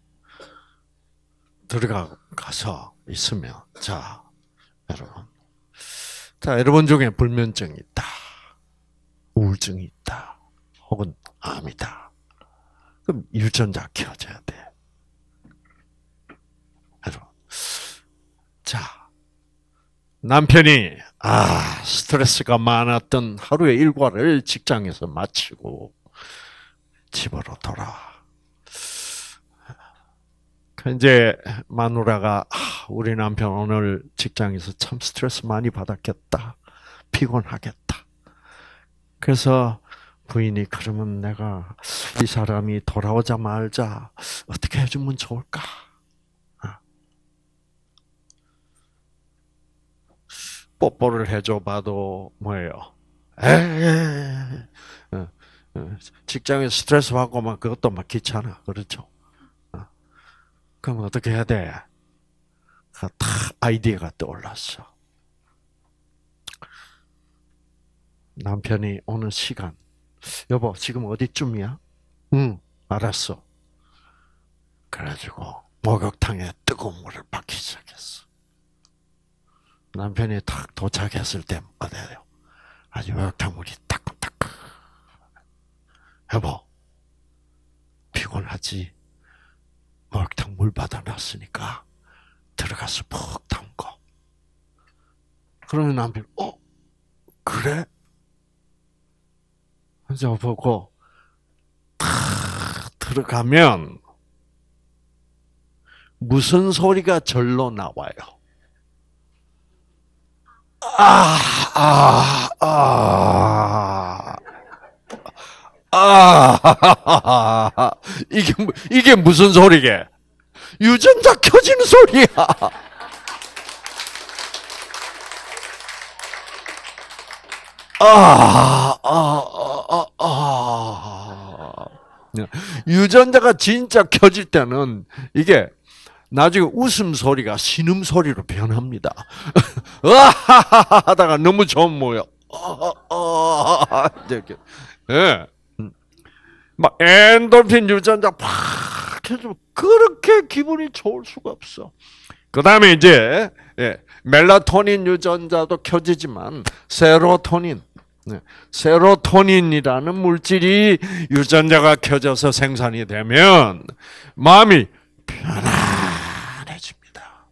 있으면, 자, 여러분 중에 불면증이 있다, 우울증이 있다, 혹은 암이다. 그럼 유전자 켜져야 돼. 여러분. 자, 남편이 스트레스가 많았던 하루의 일과를 직장에서 마치고 집으로 돌아와. 이제 마누라가 우리 남편 오늘 직장에서 참 스트레스 많이 받았겠다. 피곤하겠다. 그래서 부인이 그러면 내가 이 사람이 돌아오자마자 어떻게 해주면 좋을까? 뽀뽀를 해줘봐도 뭐예요? 직장에서 스트레스 받고 막 그것도 막 귀찮아. 그렇죠? 그럼 어떻게 해야 돼? 다 아이디어가 떠올랐어. 남편이 오는 시간. 여보, 지금 어디쯤이야? 응, 알았어. 그래가지고 목욕탕에 뜨거운 물을 받기 시작했어. 남편이 딱 도착했을 때 어때요? 아주 목욕탕물이 따끔따끔. 여보, 피곤하지? 목욕탕 물 받아놨으니까 들어가서 푹 담고. 그러면 남편, 그래? 그래서 보고 탁 들어가면 무슨 소리가 절로 나와요? 아, 아, 아, 아, 이게 무슨 소리게? 유전자 켜지는 소리야. 유전자가 진짜 켜질 때는 이게 나중에 웃음소리가 신음소리로 변합니다. 으하하하 하다가 너무 좋은 모여. 이렇게. 예. 막 엔돌핀 유전자 팍 켜주면 그렇게 기분이 좋을 수가 없어. 그 다음에 이제, 멜라토닌 유전자도 켜지지만, 세로토닌이라는 물질이 유전자가 켜져서 생산이 되면, 마음이 편안해집니다.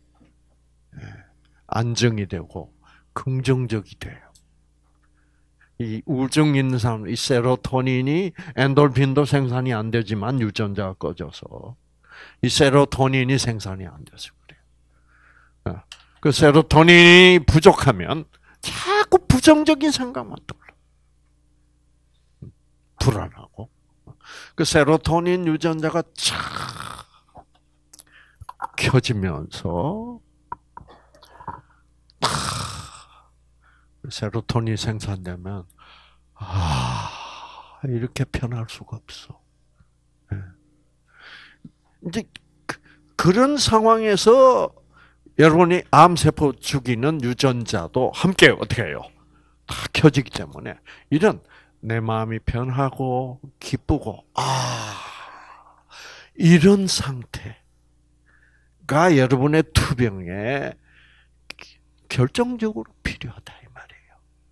안정이 되고, 긍정적이 돼요. 이 우울증 있는 사람, 이 세로토닌이, 엔돌핀도 생산이 안 되지만 유전자가 꺼져서, 이 세로토닌이 생산이 안 돼서 그래요. 그 세로토닌이 부족하면 자꾸 부정적인 생각만 떠올라. 불안하고. 그 세로토닌 유전자가 쫙 켜지면서 세로토닌이 생산되면 이렇게 편할 수가 없어. 이제 그런 상황에서 여러분이 암세포 죽이는 유전자도 함께 어떻게 해요? 다 켜지기 때문에 이런 내 마음이 편하고 기쁘고 이런 상태가 여러분의 투병에 결정적으로 필요하다 이 말이에요.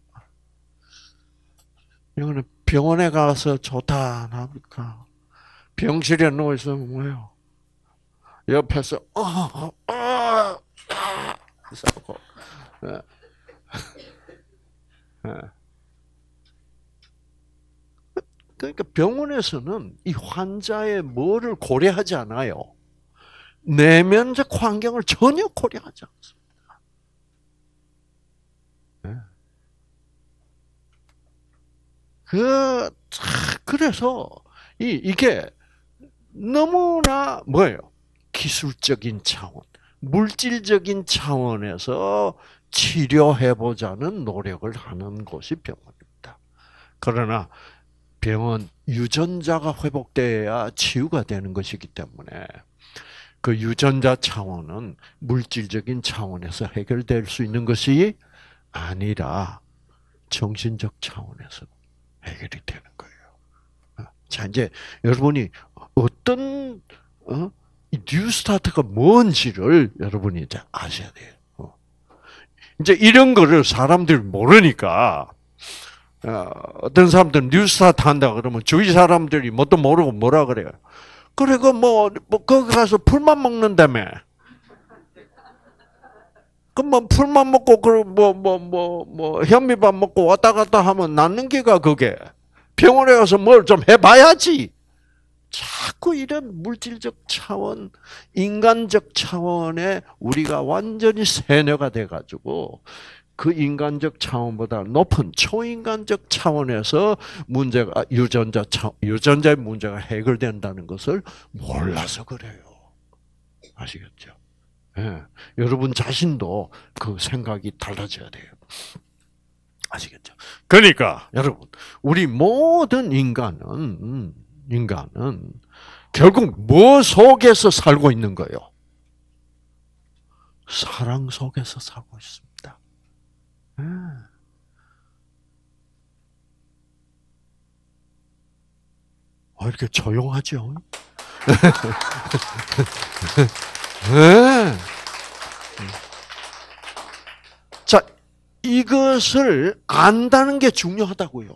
이거는 병원에 가서 좋다 안 합니까? 병실에 누워 있으면 뭐예요? 옆에서 싸고. 그러니까 병원에서는 이 환자의 뭐를 고려하지 않아요. 내면적 환경을 전혀 고려하지 않습니다. 그래서 이게 너무나 뭐예요? 기술적인 차원, 물질적인 차원에서 치료해보자는 노력을 하는 곳이 병원입니다. 그러나 병원 유전자가 회복돼야 치유가 되는 것이기 때문에 그 유전자 차원은 물질적인 차원에서 해결될 수 있는 것이 아니라 정신적 차원에서 해결이 되는 거예요. 자, 이제 여러분이 어떤 이 뉴스타트가 뭔지를 여러분이 이제 아셔야 돼요. 이제 이런 거를 사람들이 모르니까 어떤 사람들은 뉴스타트 한다 그러면 주위 사람들이 뭣도 모르고 뭐라 그래요. 그래 거기 가서 풀만 먹는다며. 그럼 풀만 먹고 현미밥 먹고 왔다 갔다 하면 낫는 게가 그게. 병원에 가서 뭘 좀 해봐야지. 자꾸 이런 물질적 차원, 인간적 차원에 우리가 완전히 세뇌가 돼가지고 그 인간적 차원보다 높은 초인간적 차원에서 문제가 유전자의 문제가 해결된다는 것을 몰라서 그래요. 아시겠죠? 예. 여러분 자신도 그 생각이 달라져야 돼요. 아시겠죠? 그러니까 여러분, 우리 모든 인간은 결국 뭐 속에서 살고 있는 거예요? 사랑 속에서 살고 있습니다. 이렇게 조용하죠? 네. 이것을 안다는 게 중요하다고요.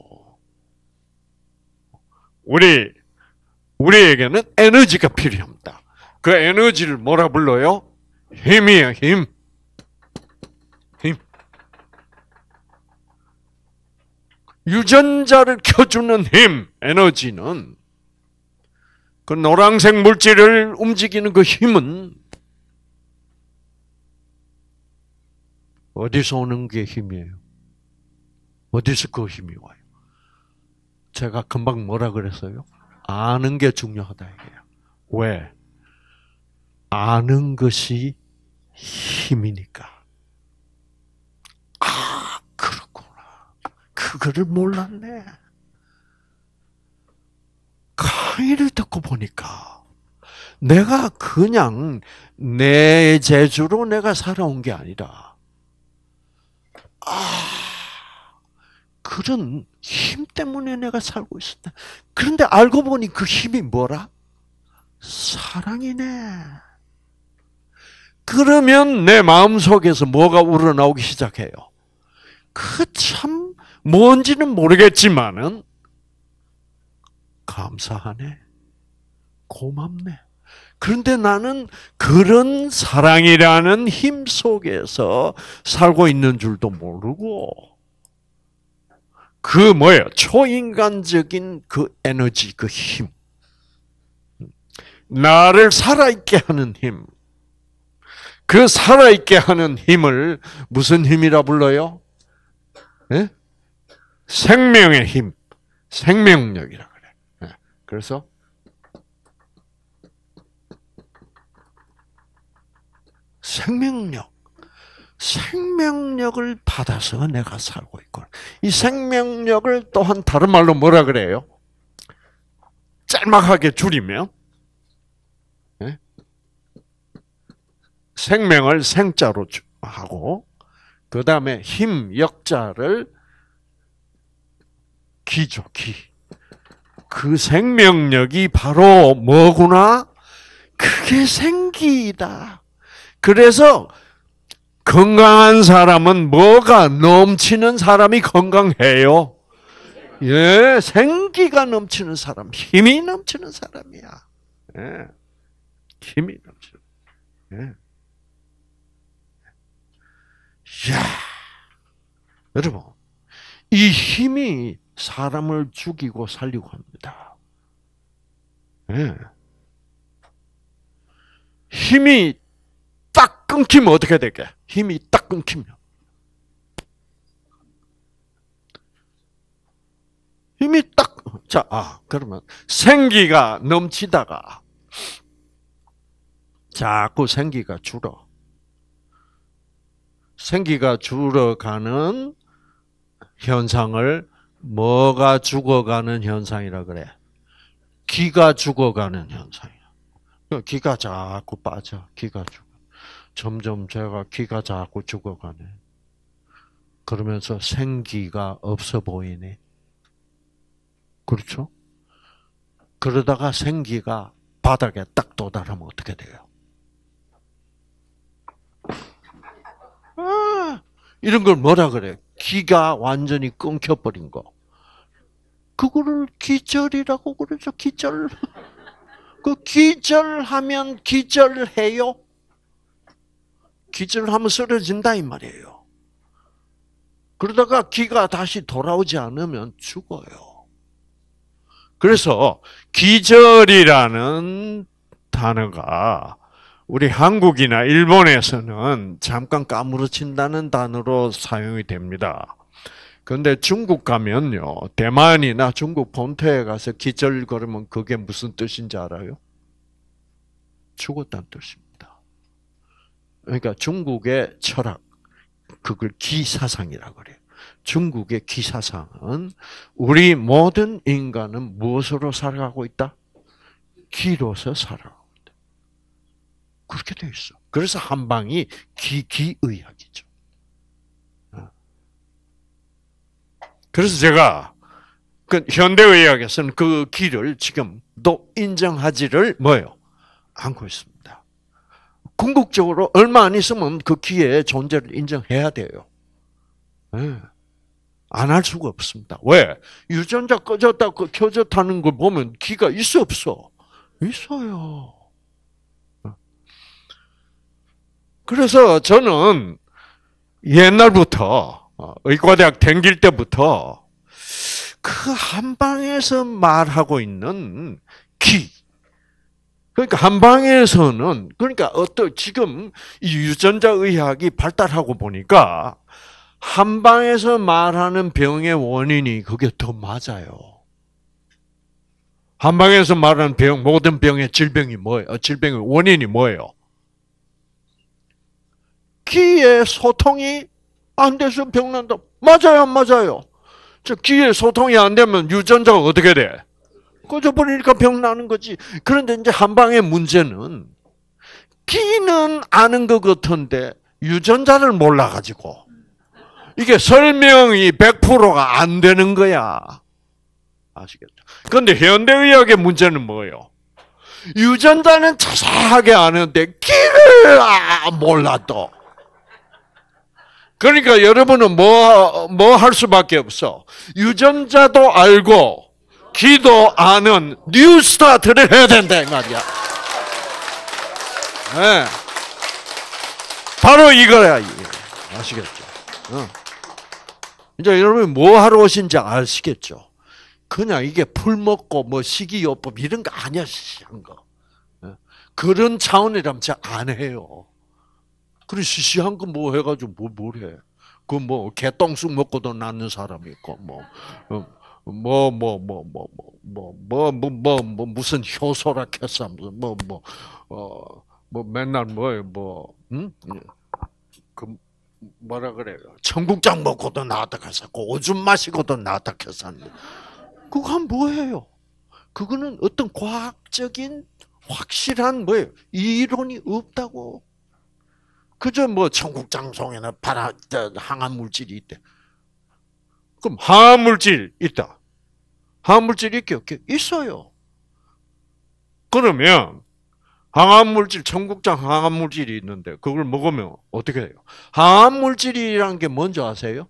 우리에게는 에너지가 필요합니다. 그 에너지를 뭐라 불러요? 힘이에요, 힘. 힘. 유전자를 켜주는 힘, 에너지는, 그 노란색 물질을 움직이는 그 힘은 어디서 오는 게 힘이에요? 어디서 그 힘이 와요? 제가 금방 뭐라 그랬어요? 아는 게 중요하다 이게요. 왜? 아는 것이 힘이니까. 아, 그렇구나. 그거를 몰랐네. 강의를 듣고 보니까 내가 그냥 내 재주로 내가 살아온 게 아니라, 그런 힘 때문에 내가 살고 있었다. 그런데 알고 보니 그 힘이 뭐라? 사랑이네. 그러면 내 마음속에서 뭐가 우러나오기 시작해요? 그 참 뭔지는 모르겠지만은 감사하네. 고맙네. 그런데 나는 그런 사랑이라는 힘 속에서 살고 있는 줄도 모르고, 그 뭐예요? 초인간적인 그 에너지, 그 힘. 나를 살아있게 하는 힘. 그 살아있게 하는 힘을 무슨 힘이라 불러요? 네? 생명의 힘. 생명력이라 그래. 네. 그래서 생명력을 받아서 내가 살고 있고, 이 생명력을 또한 다른 말로 뭐라 그래요? 짤막하게 줄이면, 네? 생명을 생자로 하고, 그 다음에 힘, 역자를 기죠, 기. 그 생명력이 바로 뭐구나? 그게 생기다. 그래서 건강한 사람은 뭐가 넘치는 사람이 건강해요? 예, 생기가 넘치는 사람, 힘이 넘치는 사람이야. 예, 힘이 넘치는. 예. 이야, 여러분, 이 힘이 사람을 죽이고 살리고 합니다. 예. 힘이 딱 끊기면 어떻게 되게? 힘이 딱 끊기면. 힘이 딱, 자, 그러면 생기가 넘치다가 자꾸 생기가 줄어. 생기가 줄어가는 현상을 뭐가 죽어가는 현상이라 그래? 기가 죽어가는 현상이야. 기가 자꾸 빠져. 기가 죽어. 점점 제가 기가 자꾸 죽어가네. 그러면서 생기가 없어 보이네. 그렇죠? 그러다가 생기가 바닥에 딱 도달하면 어떻게 돼요? 이런 걸 뭐라 그래? 기가 완전히 끊겨버린 거. 그거를 기절이라고 그러죠. 기절. 그 기절하면 기절해요? 기절하면 쓰러진다 이 말이에요. 그러다가 기가 다시 돌아오지 않으면 죽어요. 그래서 기절이라는 단어가 우리 한국이나 일본에서는 잠깐 까무러친다는 단어로 사용이 됩니다. 그런데 중국 가면요, 대만이나 중국 본토에 가서 기절 걸으면 그게 무슨 뜻인지 알아요? 죽었다는 뜻입니다. 그러니까 중국의 철학, 그걸 기사상이라고 그래요. 중국의 기사상은 우리 모든 인간은 무엇으로 살아가고 있다? 기로서 살아가고 있다. 그렇게 되어 있어. 그래서 한방이 기의학이죠. 그래서 제가 그 현대의학에서는 그 기를 지금도 인정하지를 뭐예요? 않고 있습니다. 궁극적으로 얼마 안 있으면 그 기의 존재를 인정해야 돼요. 네. 안 할 수가 없습니다. 왜? 유전자 꺼졌다, 켜졌다는 걸 보면 기가 있어, 없어? 있어요. 그래서 저는 옛날부터, 의과대학 다닐 때부터 그 한방에서 말하고 있는 기. 그러니까 한방에서는, 그러니까 지금 이 유전자 의학이 발달하고 보니까 한방에서 말하는 병의 원인이 그게 더 맞아요. 한방에서 말하는 병, 모든 병의 질병이 뭐예요? 질병의 원인이 뭐예요? 기의 소통이 안 돼서 병난다. 맞아요, 맞아요. 기의 소통이 안 되면 유전자가 어떻게 돼? 꺼져버리니까 병나는 거지. 그런데 이제 한방의 문제는 기는 아는 것 같은데 유전자를 몰라가지고 이게 설명이 100%가 안 되는 거야. 아시겠죠? 그런데 현대의학의 문제는 뭐예요? 유전자는 자세하게 아는데 기를 몰라도. 그러니까 여러분은 뭐 할 수밖에 없어. 유전자도 알고 기도 아는 뉴스타트를 해야 된다 이 말이야. 네. 바로 이거야. 아시겠죠? 이제 여러분이 뭐 하러 오신지 아시겠죠? 그냥 이게 풀 먹고 뭐 식이요법 이런 거 아니야, 시시한 거. 그런 차원이라면 제가 안 해요. 그래 시시한 거 뭐 해가지고 뭘 해? 그 뭐 개똥쑥 먹고도 낫는 사람이 있고 무슨 효소라 캐서 맨날 그 뭐라 그래요? 청국장 먹고도 나았다 해서 오줌 마시고도 나았다 해서 그거 하면 뭐해요? 그거는 어떤 과학적인 확실한 이론이 없다고. 그저 청국장 속에는 항암 물질이 있대. 그럼 항암 물질 있다. 항암 물질이 있게 없게 있어요. 그러면 항암 물질, 청국장 항암 물질이 있는데 그걸 먹으면 어떻게 해요? 항암 물질이라는 게 뭔지 아세요?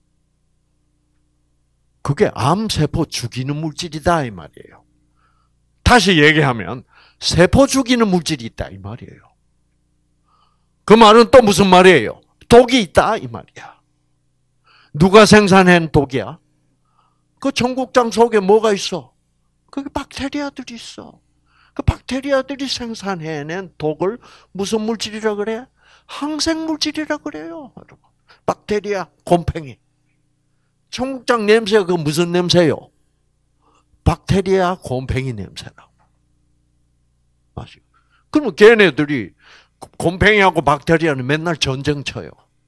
그게 암세포 죽이는 물질이다 이 말이에요. 다시 얘기하면 세포 죽이는 물질이 있다 이 말이에요. 그 말은 또 무슨 말이에요? 독이 있다 이 말이야. 누가 생산한 독이야? 그 청국장 속에 뭐가 있어? 거기 박테리아들이 있어. 그 박테리아들이 생산해낸 독을 무슨 물질이라 그래? 항생 물질이라 그래요. 박테리아, 곰팡이. 청국장 냄새가 그 무슨 냄새요? 박테리아, 곰팡이 냄새라고. 맞아요. 그러면 걔네들이 곰팡이하고 박테리아는 맨날 전쟁 쳐요.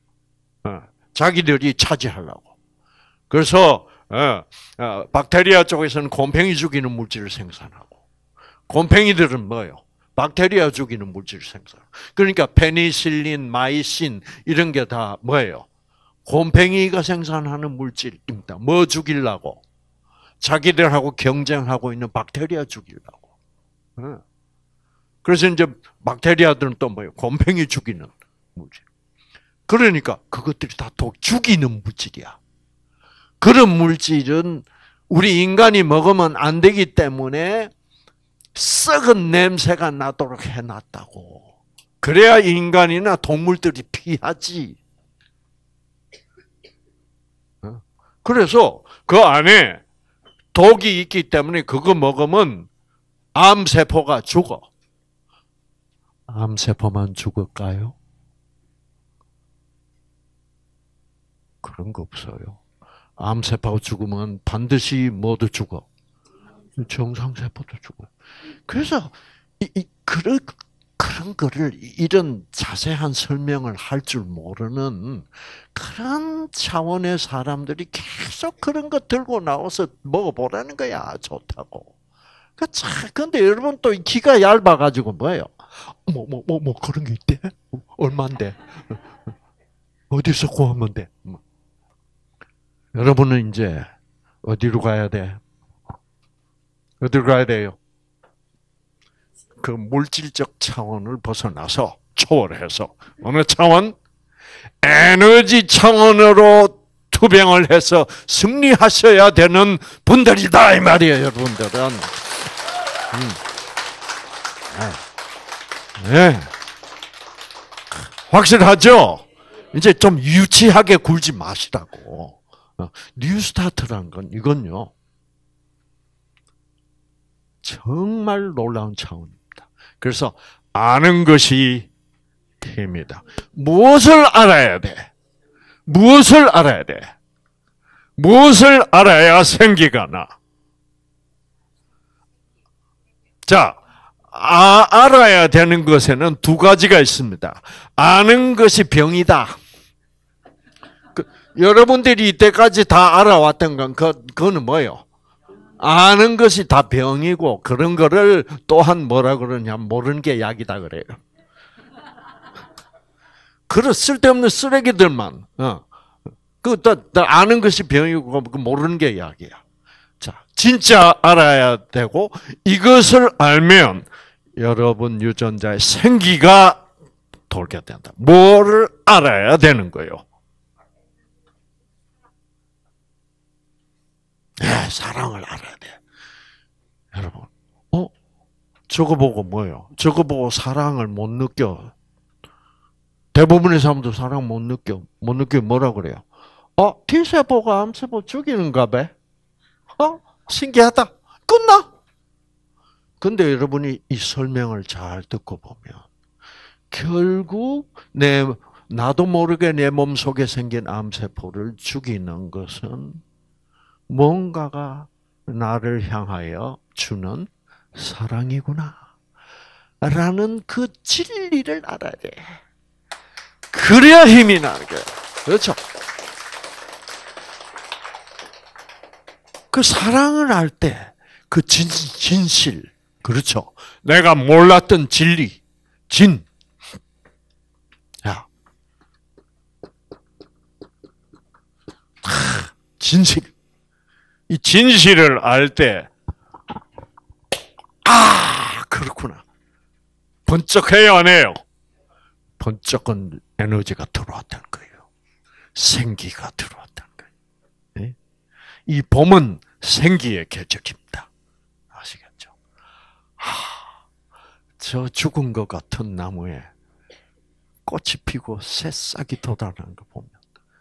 자기들이 차지하려고. 그래서 박테리아 쪽에서는 곰팡이 죽이는 물질을 생산하고 곰팡이들은 뭐예요? 박테리아 죽이는 물질을 생산하고. 그러니까 페니실린, 마이신 이런 게 다 뭐예요? 곰팡이가 생산하는 물질입니다. 뭐 죽이려고? 자기들하고 경쟁하고 있는 박테리아 죽이려고. 그래서 이제 박테리아들은 또 뭐예요? 곰팡이 죽이는 물질. 그러니까 그것들이 다 죽이는 물질이야. 그런 물질은 우리 인간이 먹으면 안 되기 때문에 썩은 냄새가 나도록 해놨다고. 그래야 인간이나 동물들이 피하지. 그래서 그 안에 독이 있기 때문에 그거 먹으면 암세포가 죽어. 암세포만 죽을까요? 그런 거 없어요. 암세포가 죽으면 반드시 모두 죽어. 정상세포도 죽어. 그래서 그런 거를 이런 자세한 설명을 할 줄 모르는 그런 차원의 사람들이 계속 그런 거 들고 나와서 먹어보라는 거야. 좋다고. 근데 여러분 또 기가 얇아가지고 뭐예요? 그런 게 있대? 얼만데? 어디서 구하면 돼? 여러분은 이제 어디로 가야 돼? 어디로 가야 돼요? 그 물질적 차원을 벗어나서 초월해서 어느 차원? 에너지 차원으로 투병을 해서 승리하셔야 되는 분들이다 이 말이에요, 여러분들은. 네. 확실하죠? 이제 좀 유치하게 굴지 마시라고. 뉴스타트라는 건 이건요. 정말 놀라운 차원입니다. 그래서 아는 것이 힘이다. 무엇을 알아야 돼? 무엇을 알아야 돼? 무엇을 알아야 생기가 나? 자, 알아야 되는 것에는 두 가지가 있습니다. 아는 것이 병이다. 여러분들이 이때까지 다 알아왔던 건 그거는 뭐예요? 아는 것이 다 병이고 그런 거를 또한 뭐라 그러냐 모르는 게 약이다 그래요. 그런 쓸데없는 쓰레기들만 아는 것이 병이고 모르는 게 약이야. 자, 진짜 알아야 되고 이것을 알면 여러분 유전자의 생기가 돌게 된다. 뭐를 알아야 되는 거예요? 네, 사랑을 알아야 돼. 여러분, 저거 보고 뭐예요? 저거 보고 사랑을 못 느껴. 대부분의 사람도 사랑 못 느껴. 못 느끼 뭐라 그래요? T세포가 암세포 죽이는가 봐. 신기하다. 끝나. 근데 여러분이 이 설명을 잘 듣고 보면 결국 나도 모르게 내 몸속에 생긴 암세포를 죽이는 것은 뭔가가 나를 향하여 주는 사랑이구나. 라는 그 진리를 알아야 돼. 그래야 힘이 나는 거예요. 그렇죠? 그 사랑을 알 때, 그 진실, 그렇죠? 내가 몰랐던 진리, 진실. 이 진실을 알 때, 그렇구나. 번쩍해요, 안 해요? 번쩍은 에너지가 들어왔다는 거예요. 생기가 들어왔다는 거예요. 네? 이 봄은 생기의 계절입니다. 아시겠죠? 저 죽은 것 같은 나무에 꽃이 피고 새싹이 돋아나는 거 보면,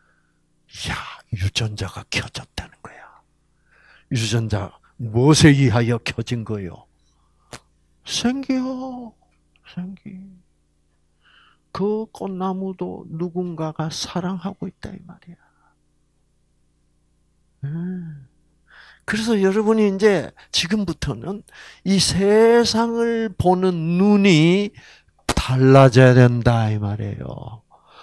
유전자가 켜졌다는 거야. 유전자 무엇에 의하여 켜진 거요? 생기요. 생기. 그 꽃나무도 누군가가 사랑하고 있다 이 말이야. 그래서 여러분이 이제 지금부터는 이 세상을 보는 눈이 달라져야 된다 이 말이에요.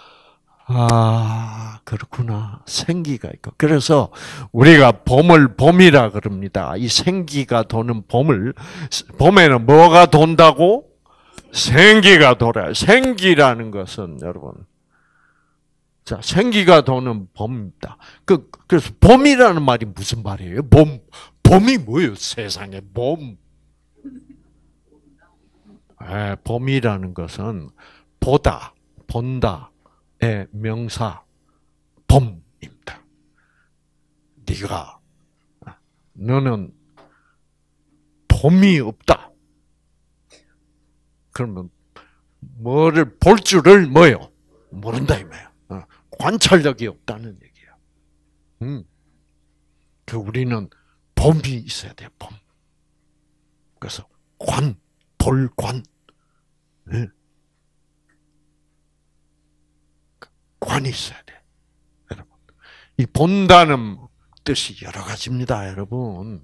그렇구나. 생기가 있고. 그래서 우리가 봄이라 그럽니다. 이 생기가 도는 봄에는 뭐가 돈다고? 생기가 돌아요. 생기라는 것은 여러분, 자, 생기가 도는 봄입니다. 그래서 봄이라는 말이 무슨 말이에요? 봄이 뭐예요? 세상에 봄. 봄이라는 것은 보다, 본다의 명사 봄입니다. 너는 봄이 없다. 그러면 뭐를 볼 줄을 뭐예요? 모른다 이 말이에요. 관찰력이 없다는 얘기예요. 우리는 봄이 있어야 돼요. 봄. 그래서 볼관. 관이 있어야 돼. 여러분. 이 본다는 뜻이 여러 가지입니다, 여러분.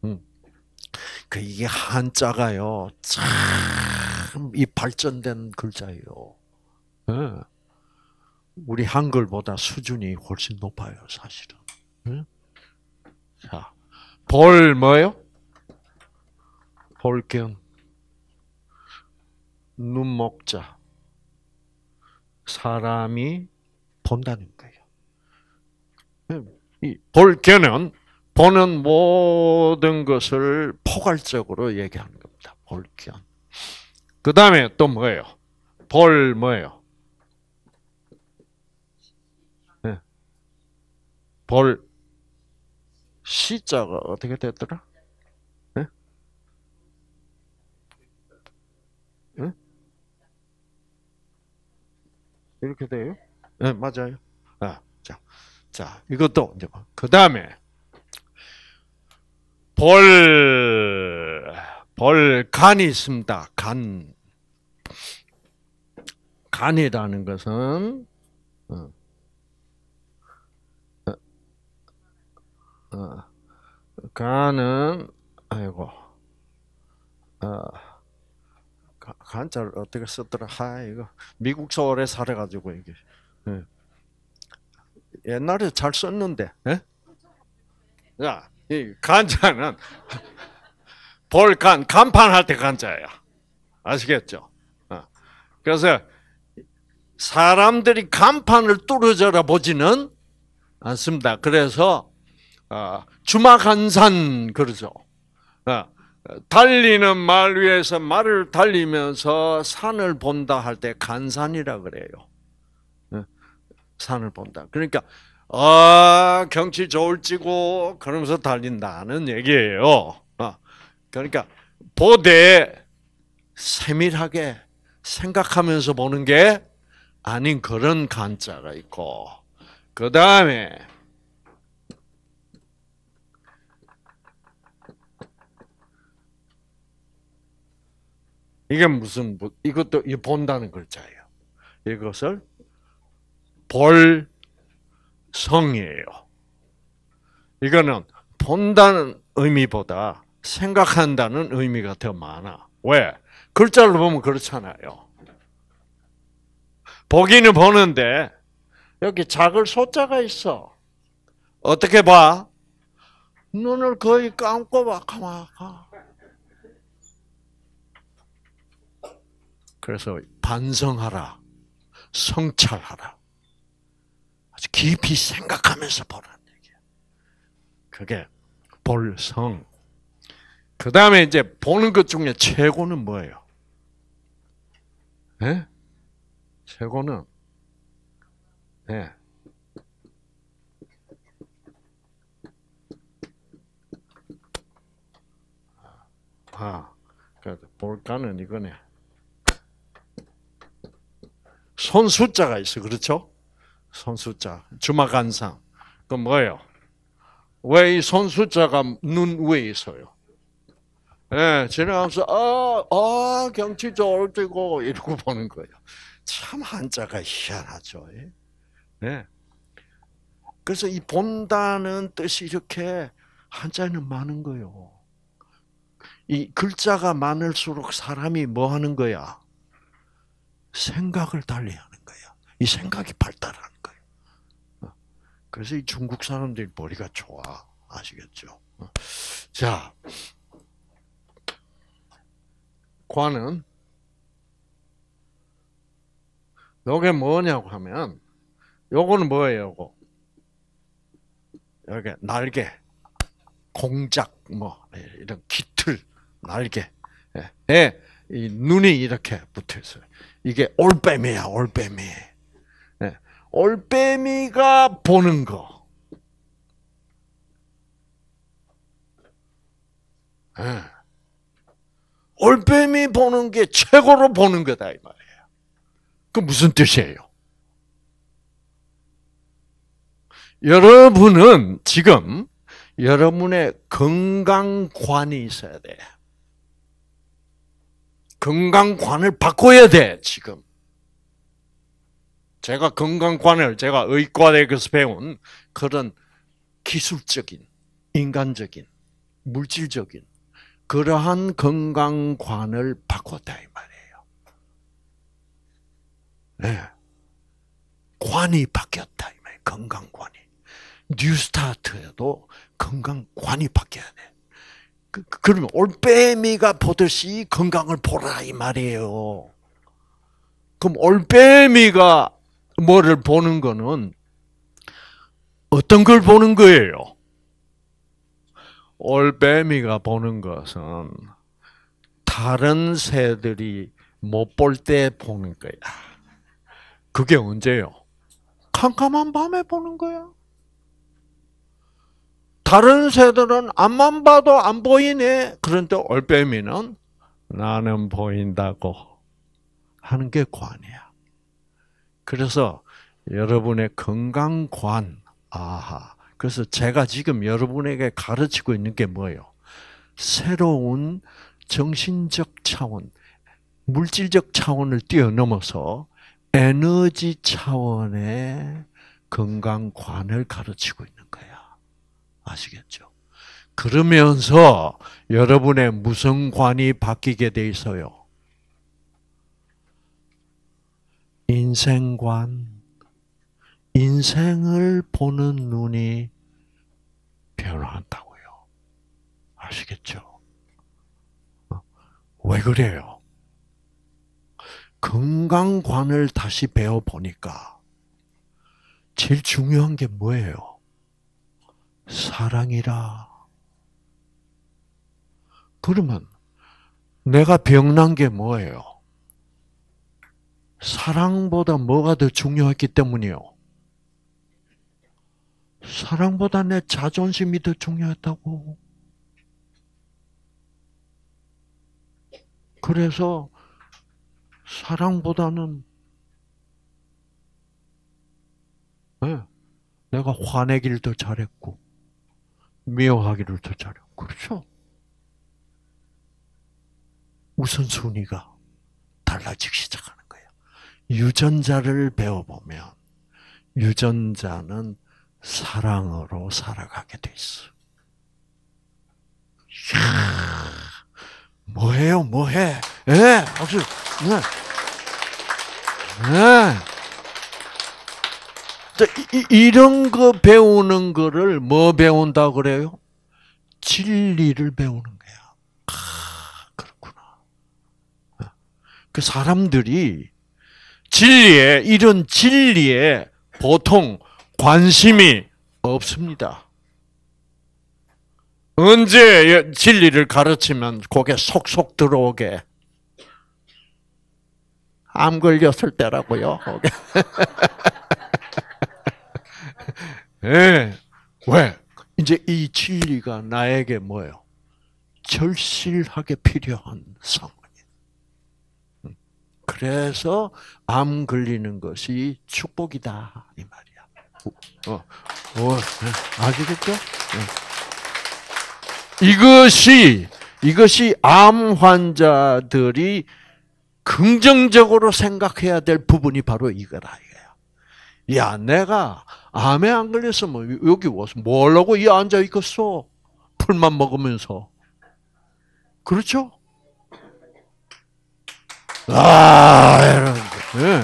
이게 한자가요, 참 이 발전된 글자예요. 우리 한글보다 수준이 훨씬 높아요, 사실은. 자, 뭐예요? 볼견. 눈목자. 사람이 본다는 거예요. 이 볼견은 보는 모든 것을 포괄적으로 얘기하는 겁니다. 볼견. 그 다음에 또 뭐예요? 뭐예요? 볼 시자가 어떻게 됐더라? 네? 네? 이렇게 돼요? 네, 맞아요. 자, 이것도 이제 그 다음에 간이 있습니다. 간이라는 것은 어, 어, 간은 아이고 어, 간자를 어떻게 썼더라? 이거 미국서 오래 살아가지고 이게 예. 옛날에 잘 썼는데. 예? 자, 이 간자는 간판할 때 간자야. 아시겠죠? 그래서 사람들이 간판을 뚫어져라 보지는 않습니다. 그래서 주마간산 그러죠. 달리는 말 위에서 말을 달리면서 산을 본다 할 때 간산이라 그래요. 산을 본다. 그러니까 경치 좋을지고 그러면서 달린다는 얘기예요. 그러니까 보되 세밀하게 생각하면서 보는 게 아닌 그런 간자가 있고, 그 다음에 이게 이것도 본다는 글자예요. 이것을 볼성이에요. 이거는 본다는 의미보다 생각한다는 의미가 더 많아. 왜? 글자를 보면 그렇잖아요. 보기는 보는데 여기 작을 소자가 있어. 어떻게 봐? 눈을 거의 감고 봐. 가만. 그래서 반성하라. 성찰하라. 아주 깊이 생각하면서 보라는 얘기야. 그게 볼성. 그 다음에 이제 보는 것 중에 최고는 뭐예요? 네? 최고는 네. 볼까는 이거네. 손 숫자가 있어, 그렇죠? 손 숫자, 주마간상. 그 뭐예요? 왜 이 손 숫자가 눈 위에 있어요? 예, 지나가면서 경치 좋을 때고 이러고 보는 거예요. 참 한자가 희한하죠. 예. 그래서 이 본다는 뜻이 이렇게 한자에는 많은 거예요. 이 글자가 많을수록 사람이 뭐 하는 거야? 생각을 달리하는 거야. 이 생각이 발달하는 거예요. 그래서 이 중국 사람들이 머리가 좋아. 아시겠죠? 자, 관은 요게 뭐냐고 하면 요거는 뭐예요? 요거 여기 날개, 공작 뭐 이런 깃털 날개. 이 눈이 이렇게 붙어 있어요. 이게 올빼미야, 올빼미. 올빼미가 보는 거. 올빼미 보는 게 최고로 보는 거다 이 말이에요. 그 무슨 뜻이에요? 여러분은 지금 여러분의 건강관이 있어야 돼. 건강관을 바꿔야 돼, 지금. 제가 의과대학에서 배운 그런 기술적인, 인간적인, 물질적인 그러한 건강관을 바꿨다 이 말이에요. 네. 관이 바뀌었다 이 말이에요. 건강관이. 뉴스타트에도 건강관이 바뀌어야 돼. 그러면 올빼미가 보듯이 건강을 보라 이 말이에요. 그럼 올빼미가 뭐를 보는 거는 어떤 걸 보는 거예요? 올빼미가 보는 것은 다른 새들이 못 볼 때 보는 거야. 그게 언제요? 캄캄한 밤에 보는 거야. 다른 새들은 앞만 봐도 안 보이네. 그런데 올빼미는 나는 보인다고 하는 게 관이야. 그래서 여러분의 건강관, 아하. 그래서 제가 지금 여러분에게 가르치고 있는 게 뭐예요? 새로운 정신적 차원, 물질적 차원을 뛰어넘어서 에너지 차원의 건강관을 가르치고 있는 거야. 아시겠죠? 그러면서 여러분의 무슨 관이 바뀌게 돼 있어요? 인생관, 인생을 보는 눈이 변화한다고요. 아시겠죠? 왜 그래요? 건강관을 다시 배워보니까 제일 중요한 게 뭐예요? 사랑이라. 그러면 내가 병난 게 뭐예요? 사랑보다 뭐가 더 중요했기 때문이요? 사랑보다 내 자존심이 더 중요했다고. 그래서 사랑보다는 내가 화내기를 더 잘했고 미워하기를 더 잘했고. 그렇죠? 우선순위가 달라지기 시작하는 거예요. 유전자를 배워보면 유전자는 사랑으로 살아가게 돼 있어. 이야, 뭐해요, 뭐해? 예, 박수. 네. 네. 이런 거 배우는 거를 뭐 배운다 그래요? 진리를 배우는 거야. 그렇구나. 그 사람들이 이런 진리에 보통 관심이 없습니다. 언제 진리를 가르치면 거기에 속속 들어오게? 암 걸렸을 때라고요. 네. 왜? 이제 이 진리가 나에게 뭐예요? 절실하게 필요한 상황이에요. 그래서 암 걸리는 것이 축복이다 이 말이야. 아시겠죠? 이것이 암 환자들이 긍정적으로 생각해야 될 부분이 바로 이거다. 야, 내가 암에 안 걸렸으면 여기 와서 뭐 하려고 이 앉아 있겠어? 풀만 먹으면서. 그렇죠? 여러분들. 네.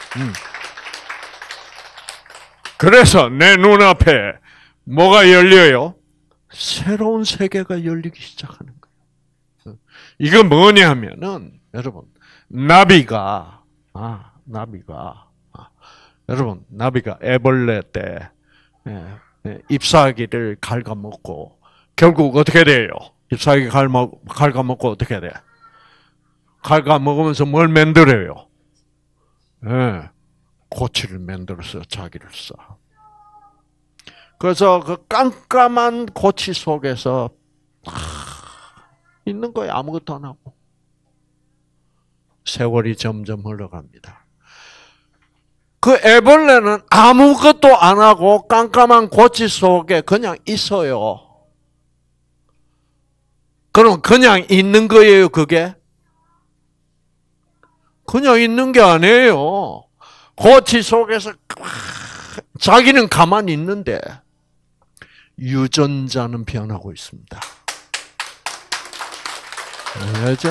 그래서 내 눈앞에 뭐가 열려요? 새로운 세계가 열리기 시작하는 거예요. 이거 뭐냐면은, 여러분, 나비가 여러분, 나비가 애벌레 때 잎사귀를 갉아먹고 결국 어떻게 돼요? 잎사귀 갉아먹고 어떻게 돼? 갉아먹으면서 뭘 만들어요? 고치를 만들어서 자기를 쏴. 그래서 그 깜깜한 고치 속에서 있는 거예요. 아무것도 안 하고. 세월이 점점 흘러갑니다. 그 애벌레는 아무것도 안 하고 깜깜한 고치 속에 그냥 있어요. 그럼 그냥 있는 거예요, 그게? 그냥 있는 게 아니에요. 고치 속에서 자기는 가만히 있는데 유전자는 변하고 있습니다. 알죠?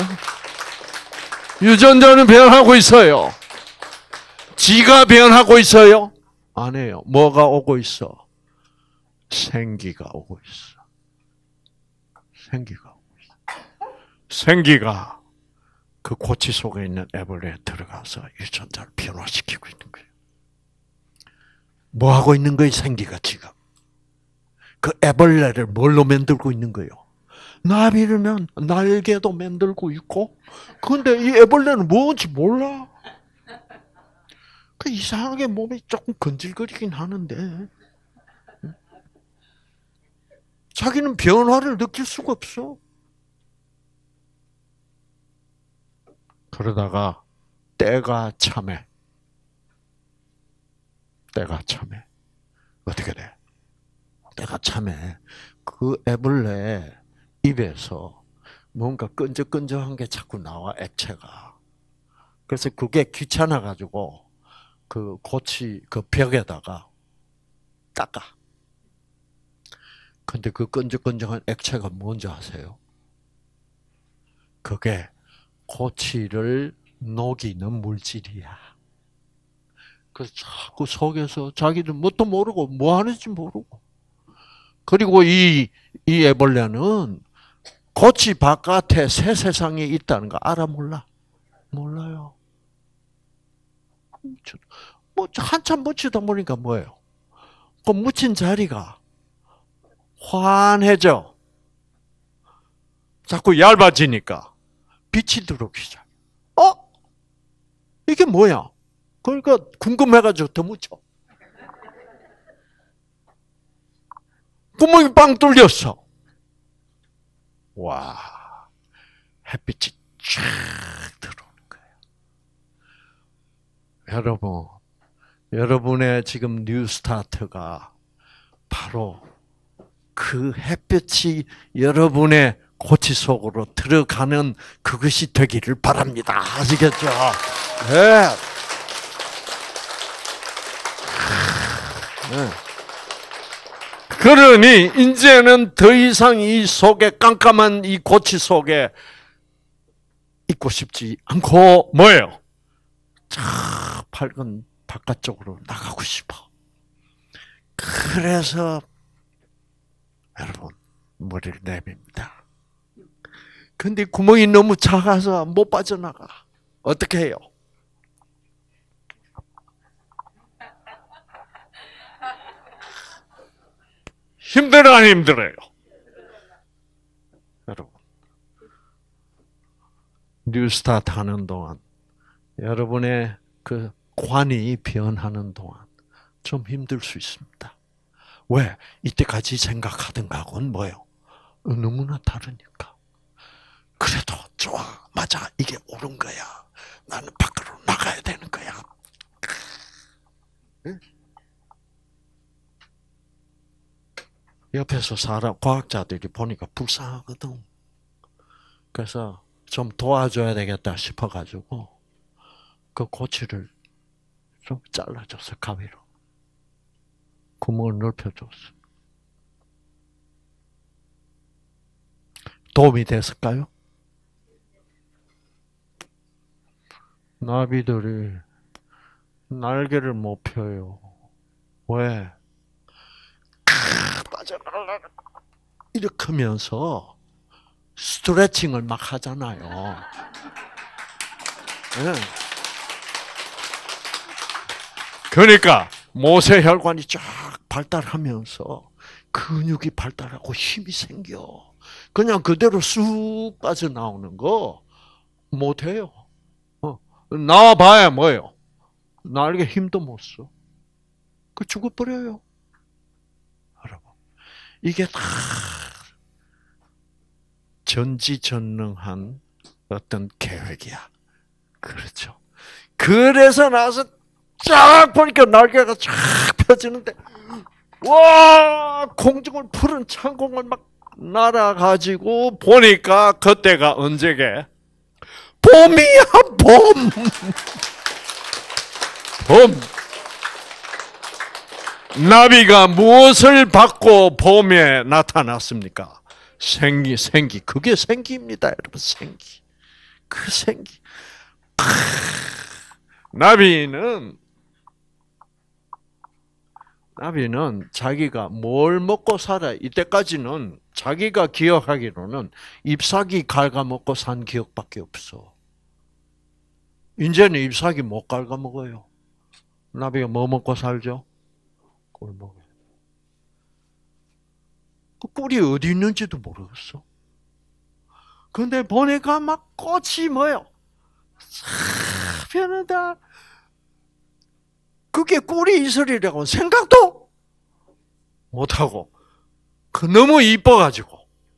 유전자는 변하고 있어요. 지가 변하고 있어요? 아니에요. 뭐가 오고 있어? 생기가 오고 있어. 생기가 오고 있어. 생기가 그 고치 속에 있는 애벌레에 들어가서 유전자를 변화시키고 있는 거예요. 뭐 하고 있는 거예요? 생기가 지금. 그 애벌레를 뭘로 만들고 있는 거예요? 나비르면 날개도 만들고 있고, 근데 이 애벌레는 뭔지 몰라. 그 이상하게 몸이 조금 건질거리긴 하는데. 자기는 변화를 느낄 수가 없어. 그러다가 때가 참해. 어떻게 돼? 때가 참해. 그 애벌레 입에서 뭔가 끈적끈적한 게 자꾸 나와, 액체가. 그래서 그게 귀찮아가지고 그 고치 그 벽에다가 닦아. 근데 그 끈적끈적한 액체가 뭔지 아세요? 그게 고치를 녹이는 물질이야. 그래서 자꾸 속에서 자기도 뭣도 모르고 뭐 하는지 모르고. 그리고 이 애벌레는 고치 바깥에 새 세상이 있다는 거 알아 몰라? 몰라요. 뭐 한참 묻히다 보니까 뭐예요? 그 묻힌 자리가 환해져. 자꾸 얇아지니까 빛이 들어오기 시작. 이게 뭐야? 그러니까 궁금해가지고 더 묻혀. 구멍이 빵 뚫렸어. 와, 햇빛이 쫙 들어오는 거예요. 여러분, 여러분의 지금 뉴스타트가 바로 그 햇빛이 여러분의 고치 속으로 들어가는 그것이 되기를 바랍니다. 아시겠죠? 네. 네. 그러니 이제는 더 이상 이 속에 깜깜한 이 고치 속에 있고 싶지 않고 뭐예요? 저 밝은 바깥쪽으로 나가고 싶어. 그래서 여러분 머리를 내밉니다. 근데 구멍이 너무 작아서 못 빠져나가. 어떻게 해요? 힘들어 안 힘들어요? 여러분 뉴스타트 하는 동안 여러분의 그 관이 변하는 동안 좀 힘들 수 있습니다. 왜? 이때까지 생각하던 거하고는 뭐예요? 너무나 다르니까. 그래도 좋아. 맞아. 이게 옳은 거야. 나는 밖으로 나가야 되는 거야. 옆에서 과학자들이 보니까 불쌍하거든. 그래서 좀 도와줘야 되겠다 싶어가지고 그 고치를 좀 잘라줘서 가위로 구멍을 넓혀줬어. 도움이 됐을까요? 나비들이 날개를 못 펴요. 왜? 빠져나가려고 이렇게 하면서 스트레칭을 막 하잖아요. 네. 그러니까 모세혈관이 쫙 발달하면서 근육이 발달하고 힘이 생겨. 그냥 그대로 쑥 빠져나오는 거 못해요. 나와봐야 뭐예요? 날개 힘도 못 써. 그 죽어버려요. 여러분, 이게 다 전지전능한 어떤 계획이야. 그렇죠. 그래서 나서 쫙 보니까 날개가 쫙 펴지는데, 와, 공중을 푸른 창공을 막 날아가지고 보니까 그때가 언제게? 봄이야, 봄! 봄! 나비가 무엇을 받고 봄에 나타났습니까? 생기. 그게 생기입니다, 여러분, 생기. 그 생기. 나비는 자기가 뭘 먹고 살아. 이때까지는 자기가 기억하기로는 잎사귀 갉아먹고 산 기억밖에 없어. 이제는 잎사귀 못 갉아먹어요. 나비가 뭐 먹고 살죠? 꿀 먹어요. 그 꿀이 어디 있는지도 모르겠어. 근데 보니까 막 꽃이 뭐요? 싹 변하다. 그게 꿀이 있으리라고 생각도 못하고 그 너무 이뻐가지고.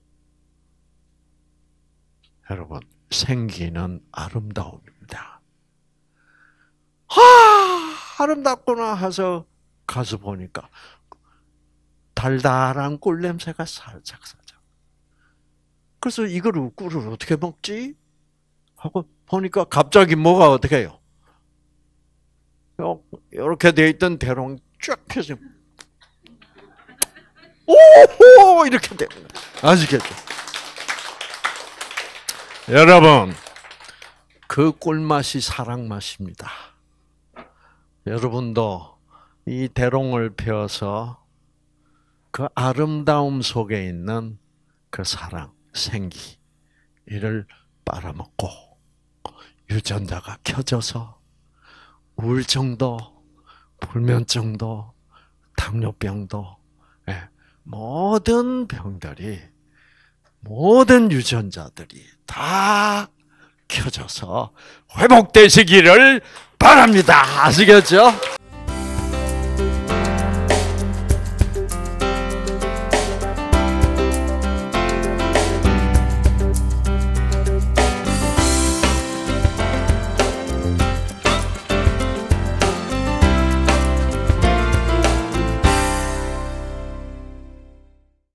여러분, 생기는 아름다움입니다. 아름답구나 해서 가서 보니까 달달한 꿀 냄새가 살짝. 그래서 이거를 꿀을 어떻게 먹지? 하고 보니까 갑자기 뭐가 어떻게 해요? 이렇게 돼 있던 대롱 쫙 펴서 오호 이렇게 돼. 아시겠죠? 여러분, 그 꿀맛이 사랑 맛입니다. 여러분도 이 대롱을 펴서 그 아름다움 속에 있는 그 사랑, 생기, 이를 빨아먹고 유전자가 켜져서 우울증도, 불면증도, 당뇨병도, 모든 병들이, 모든 유전자들이 다 켜져서 회복되시기를 바랍니다. 아시겠죠?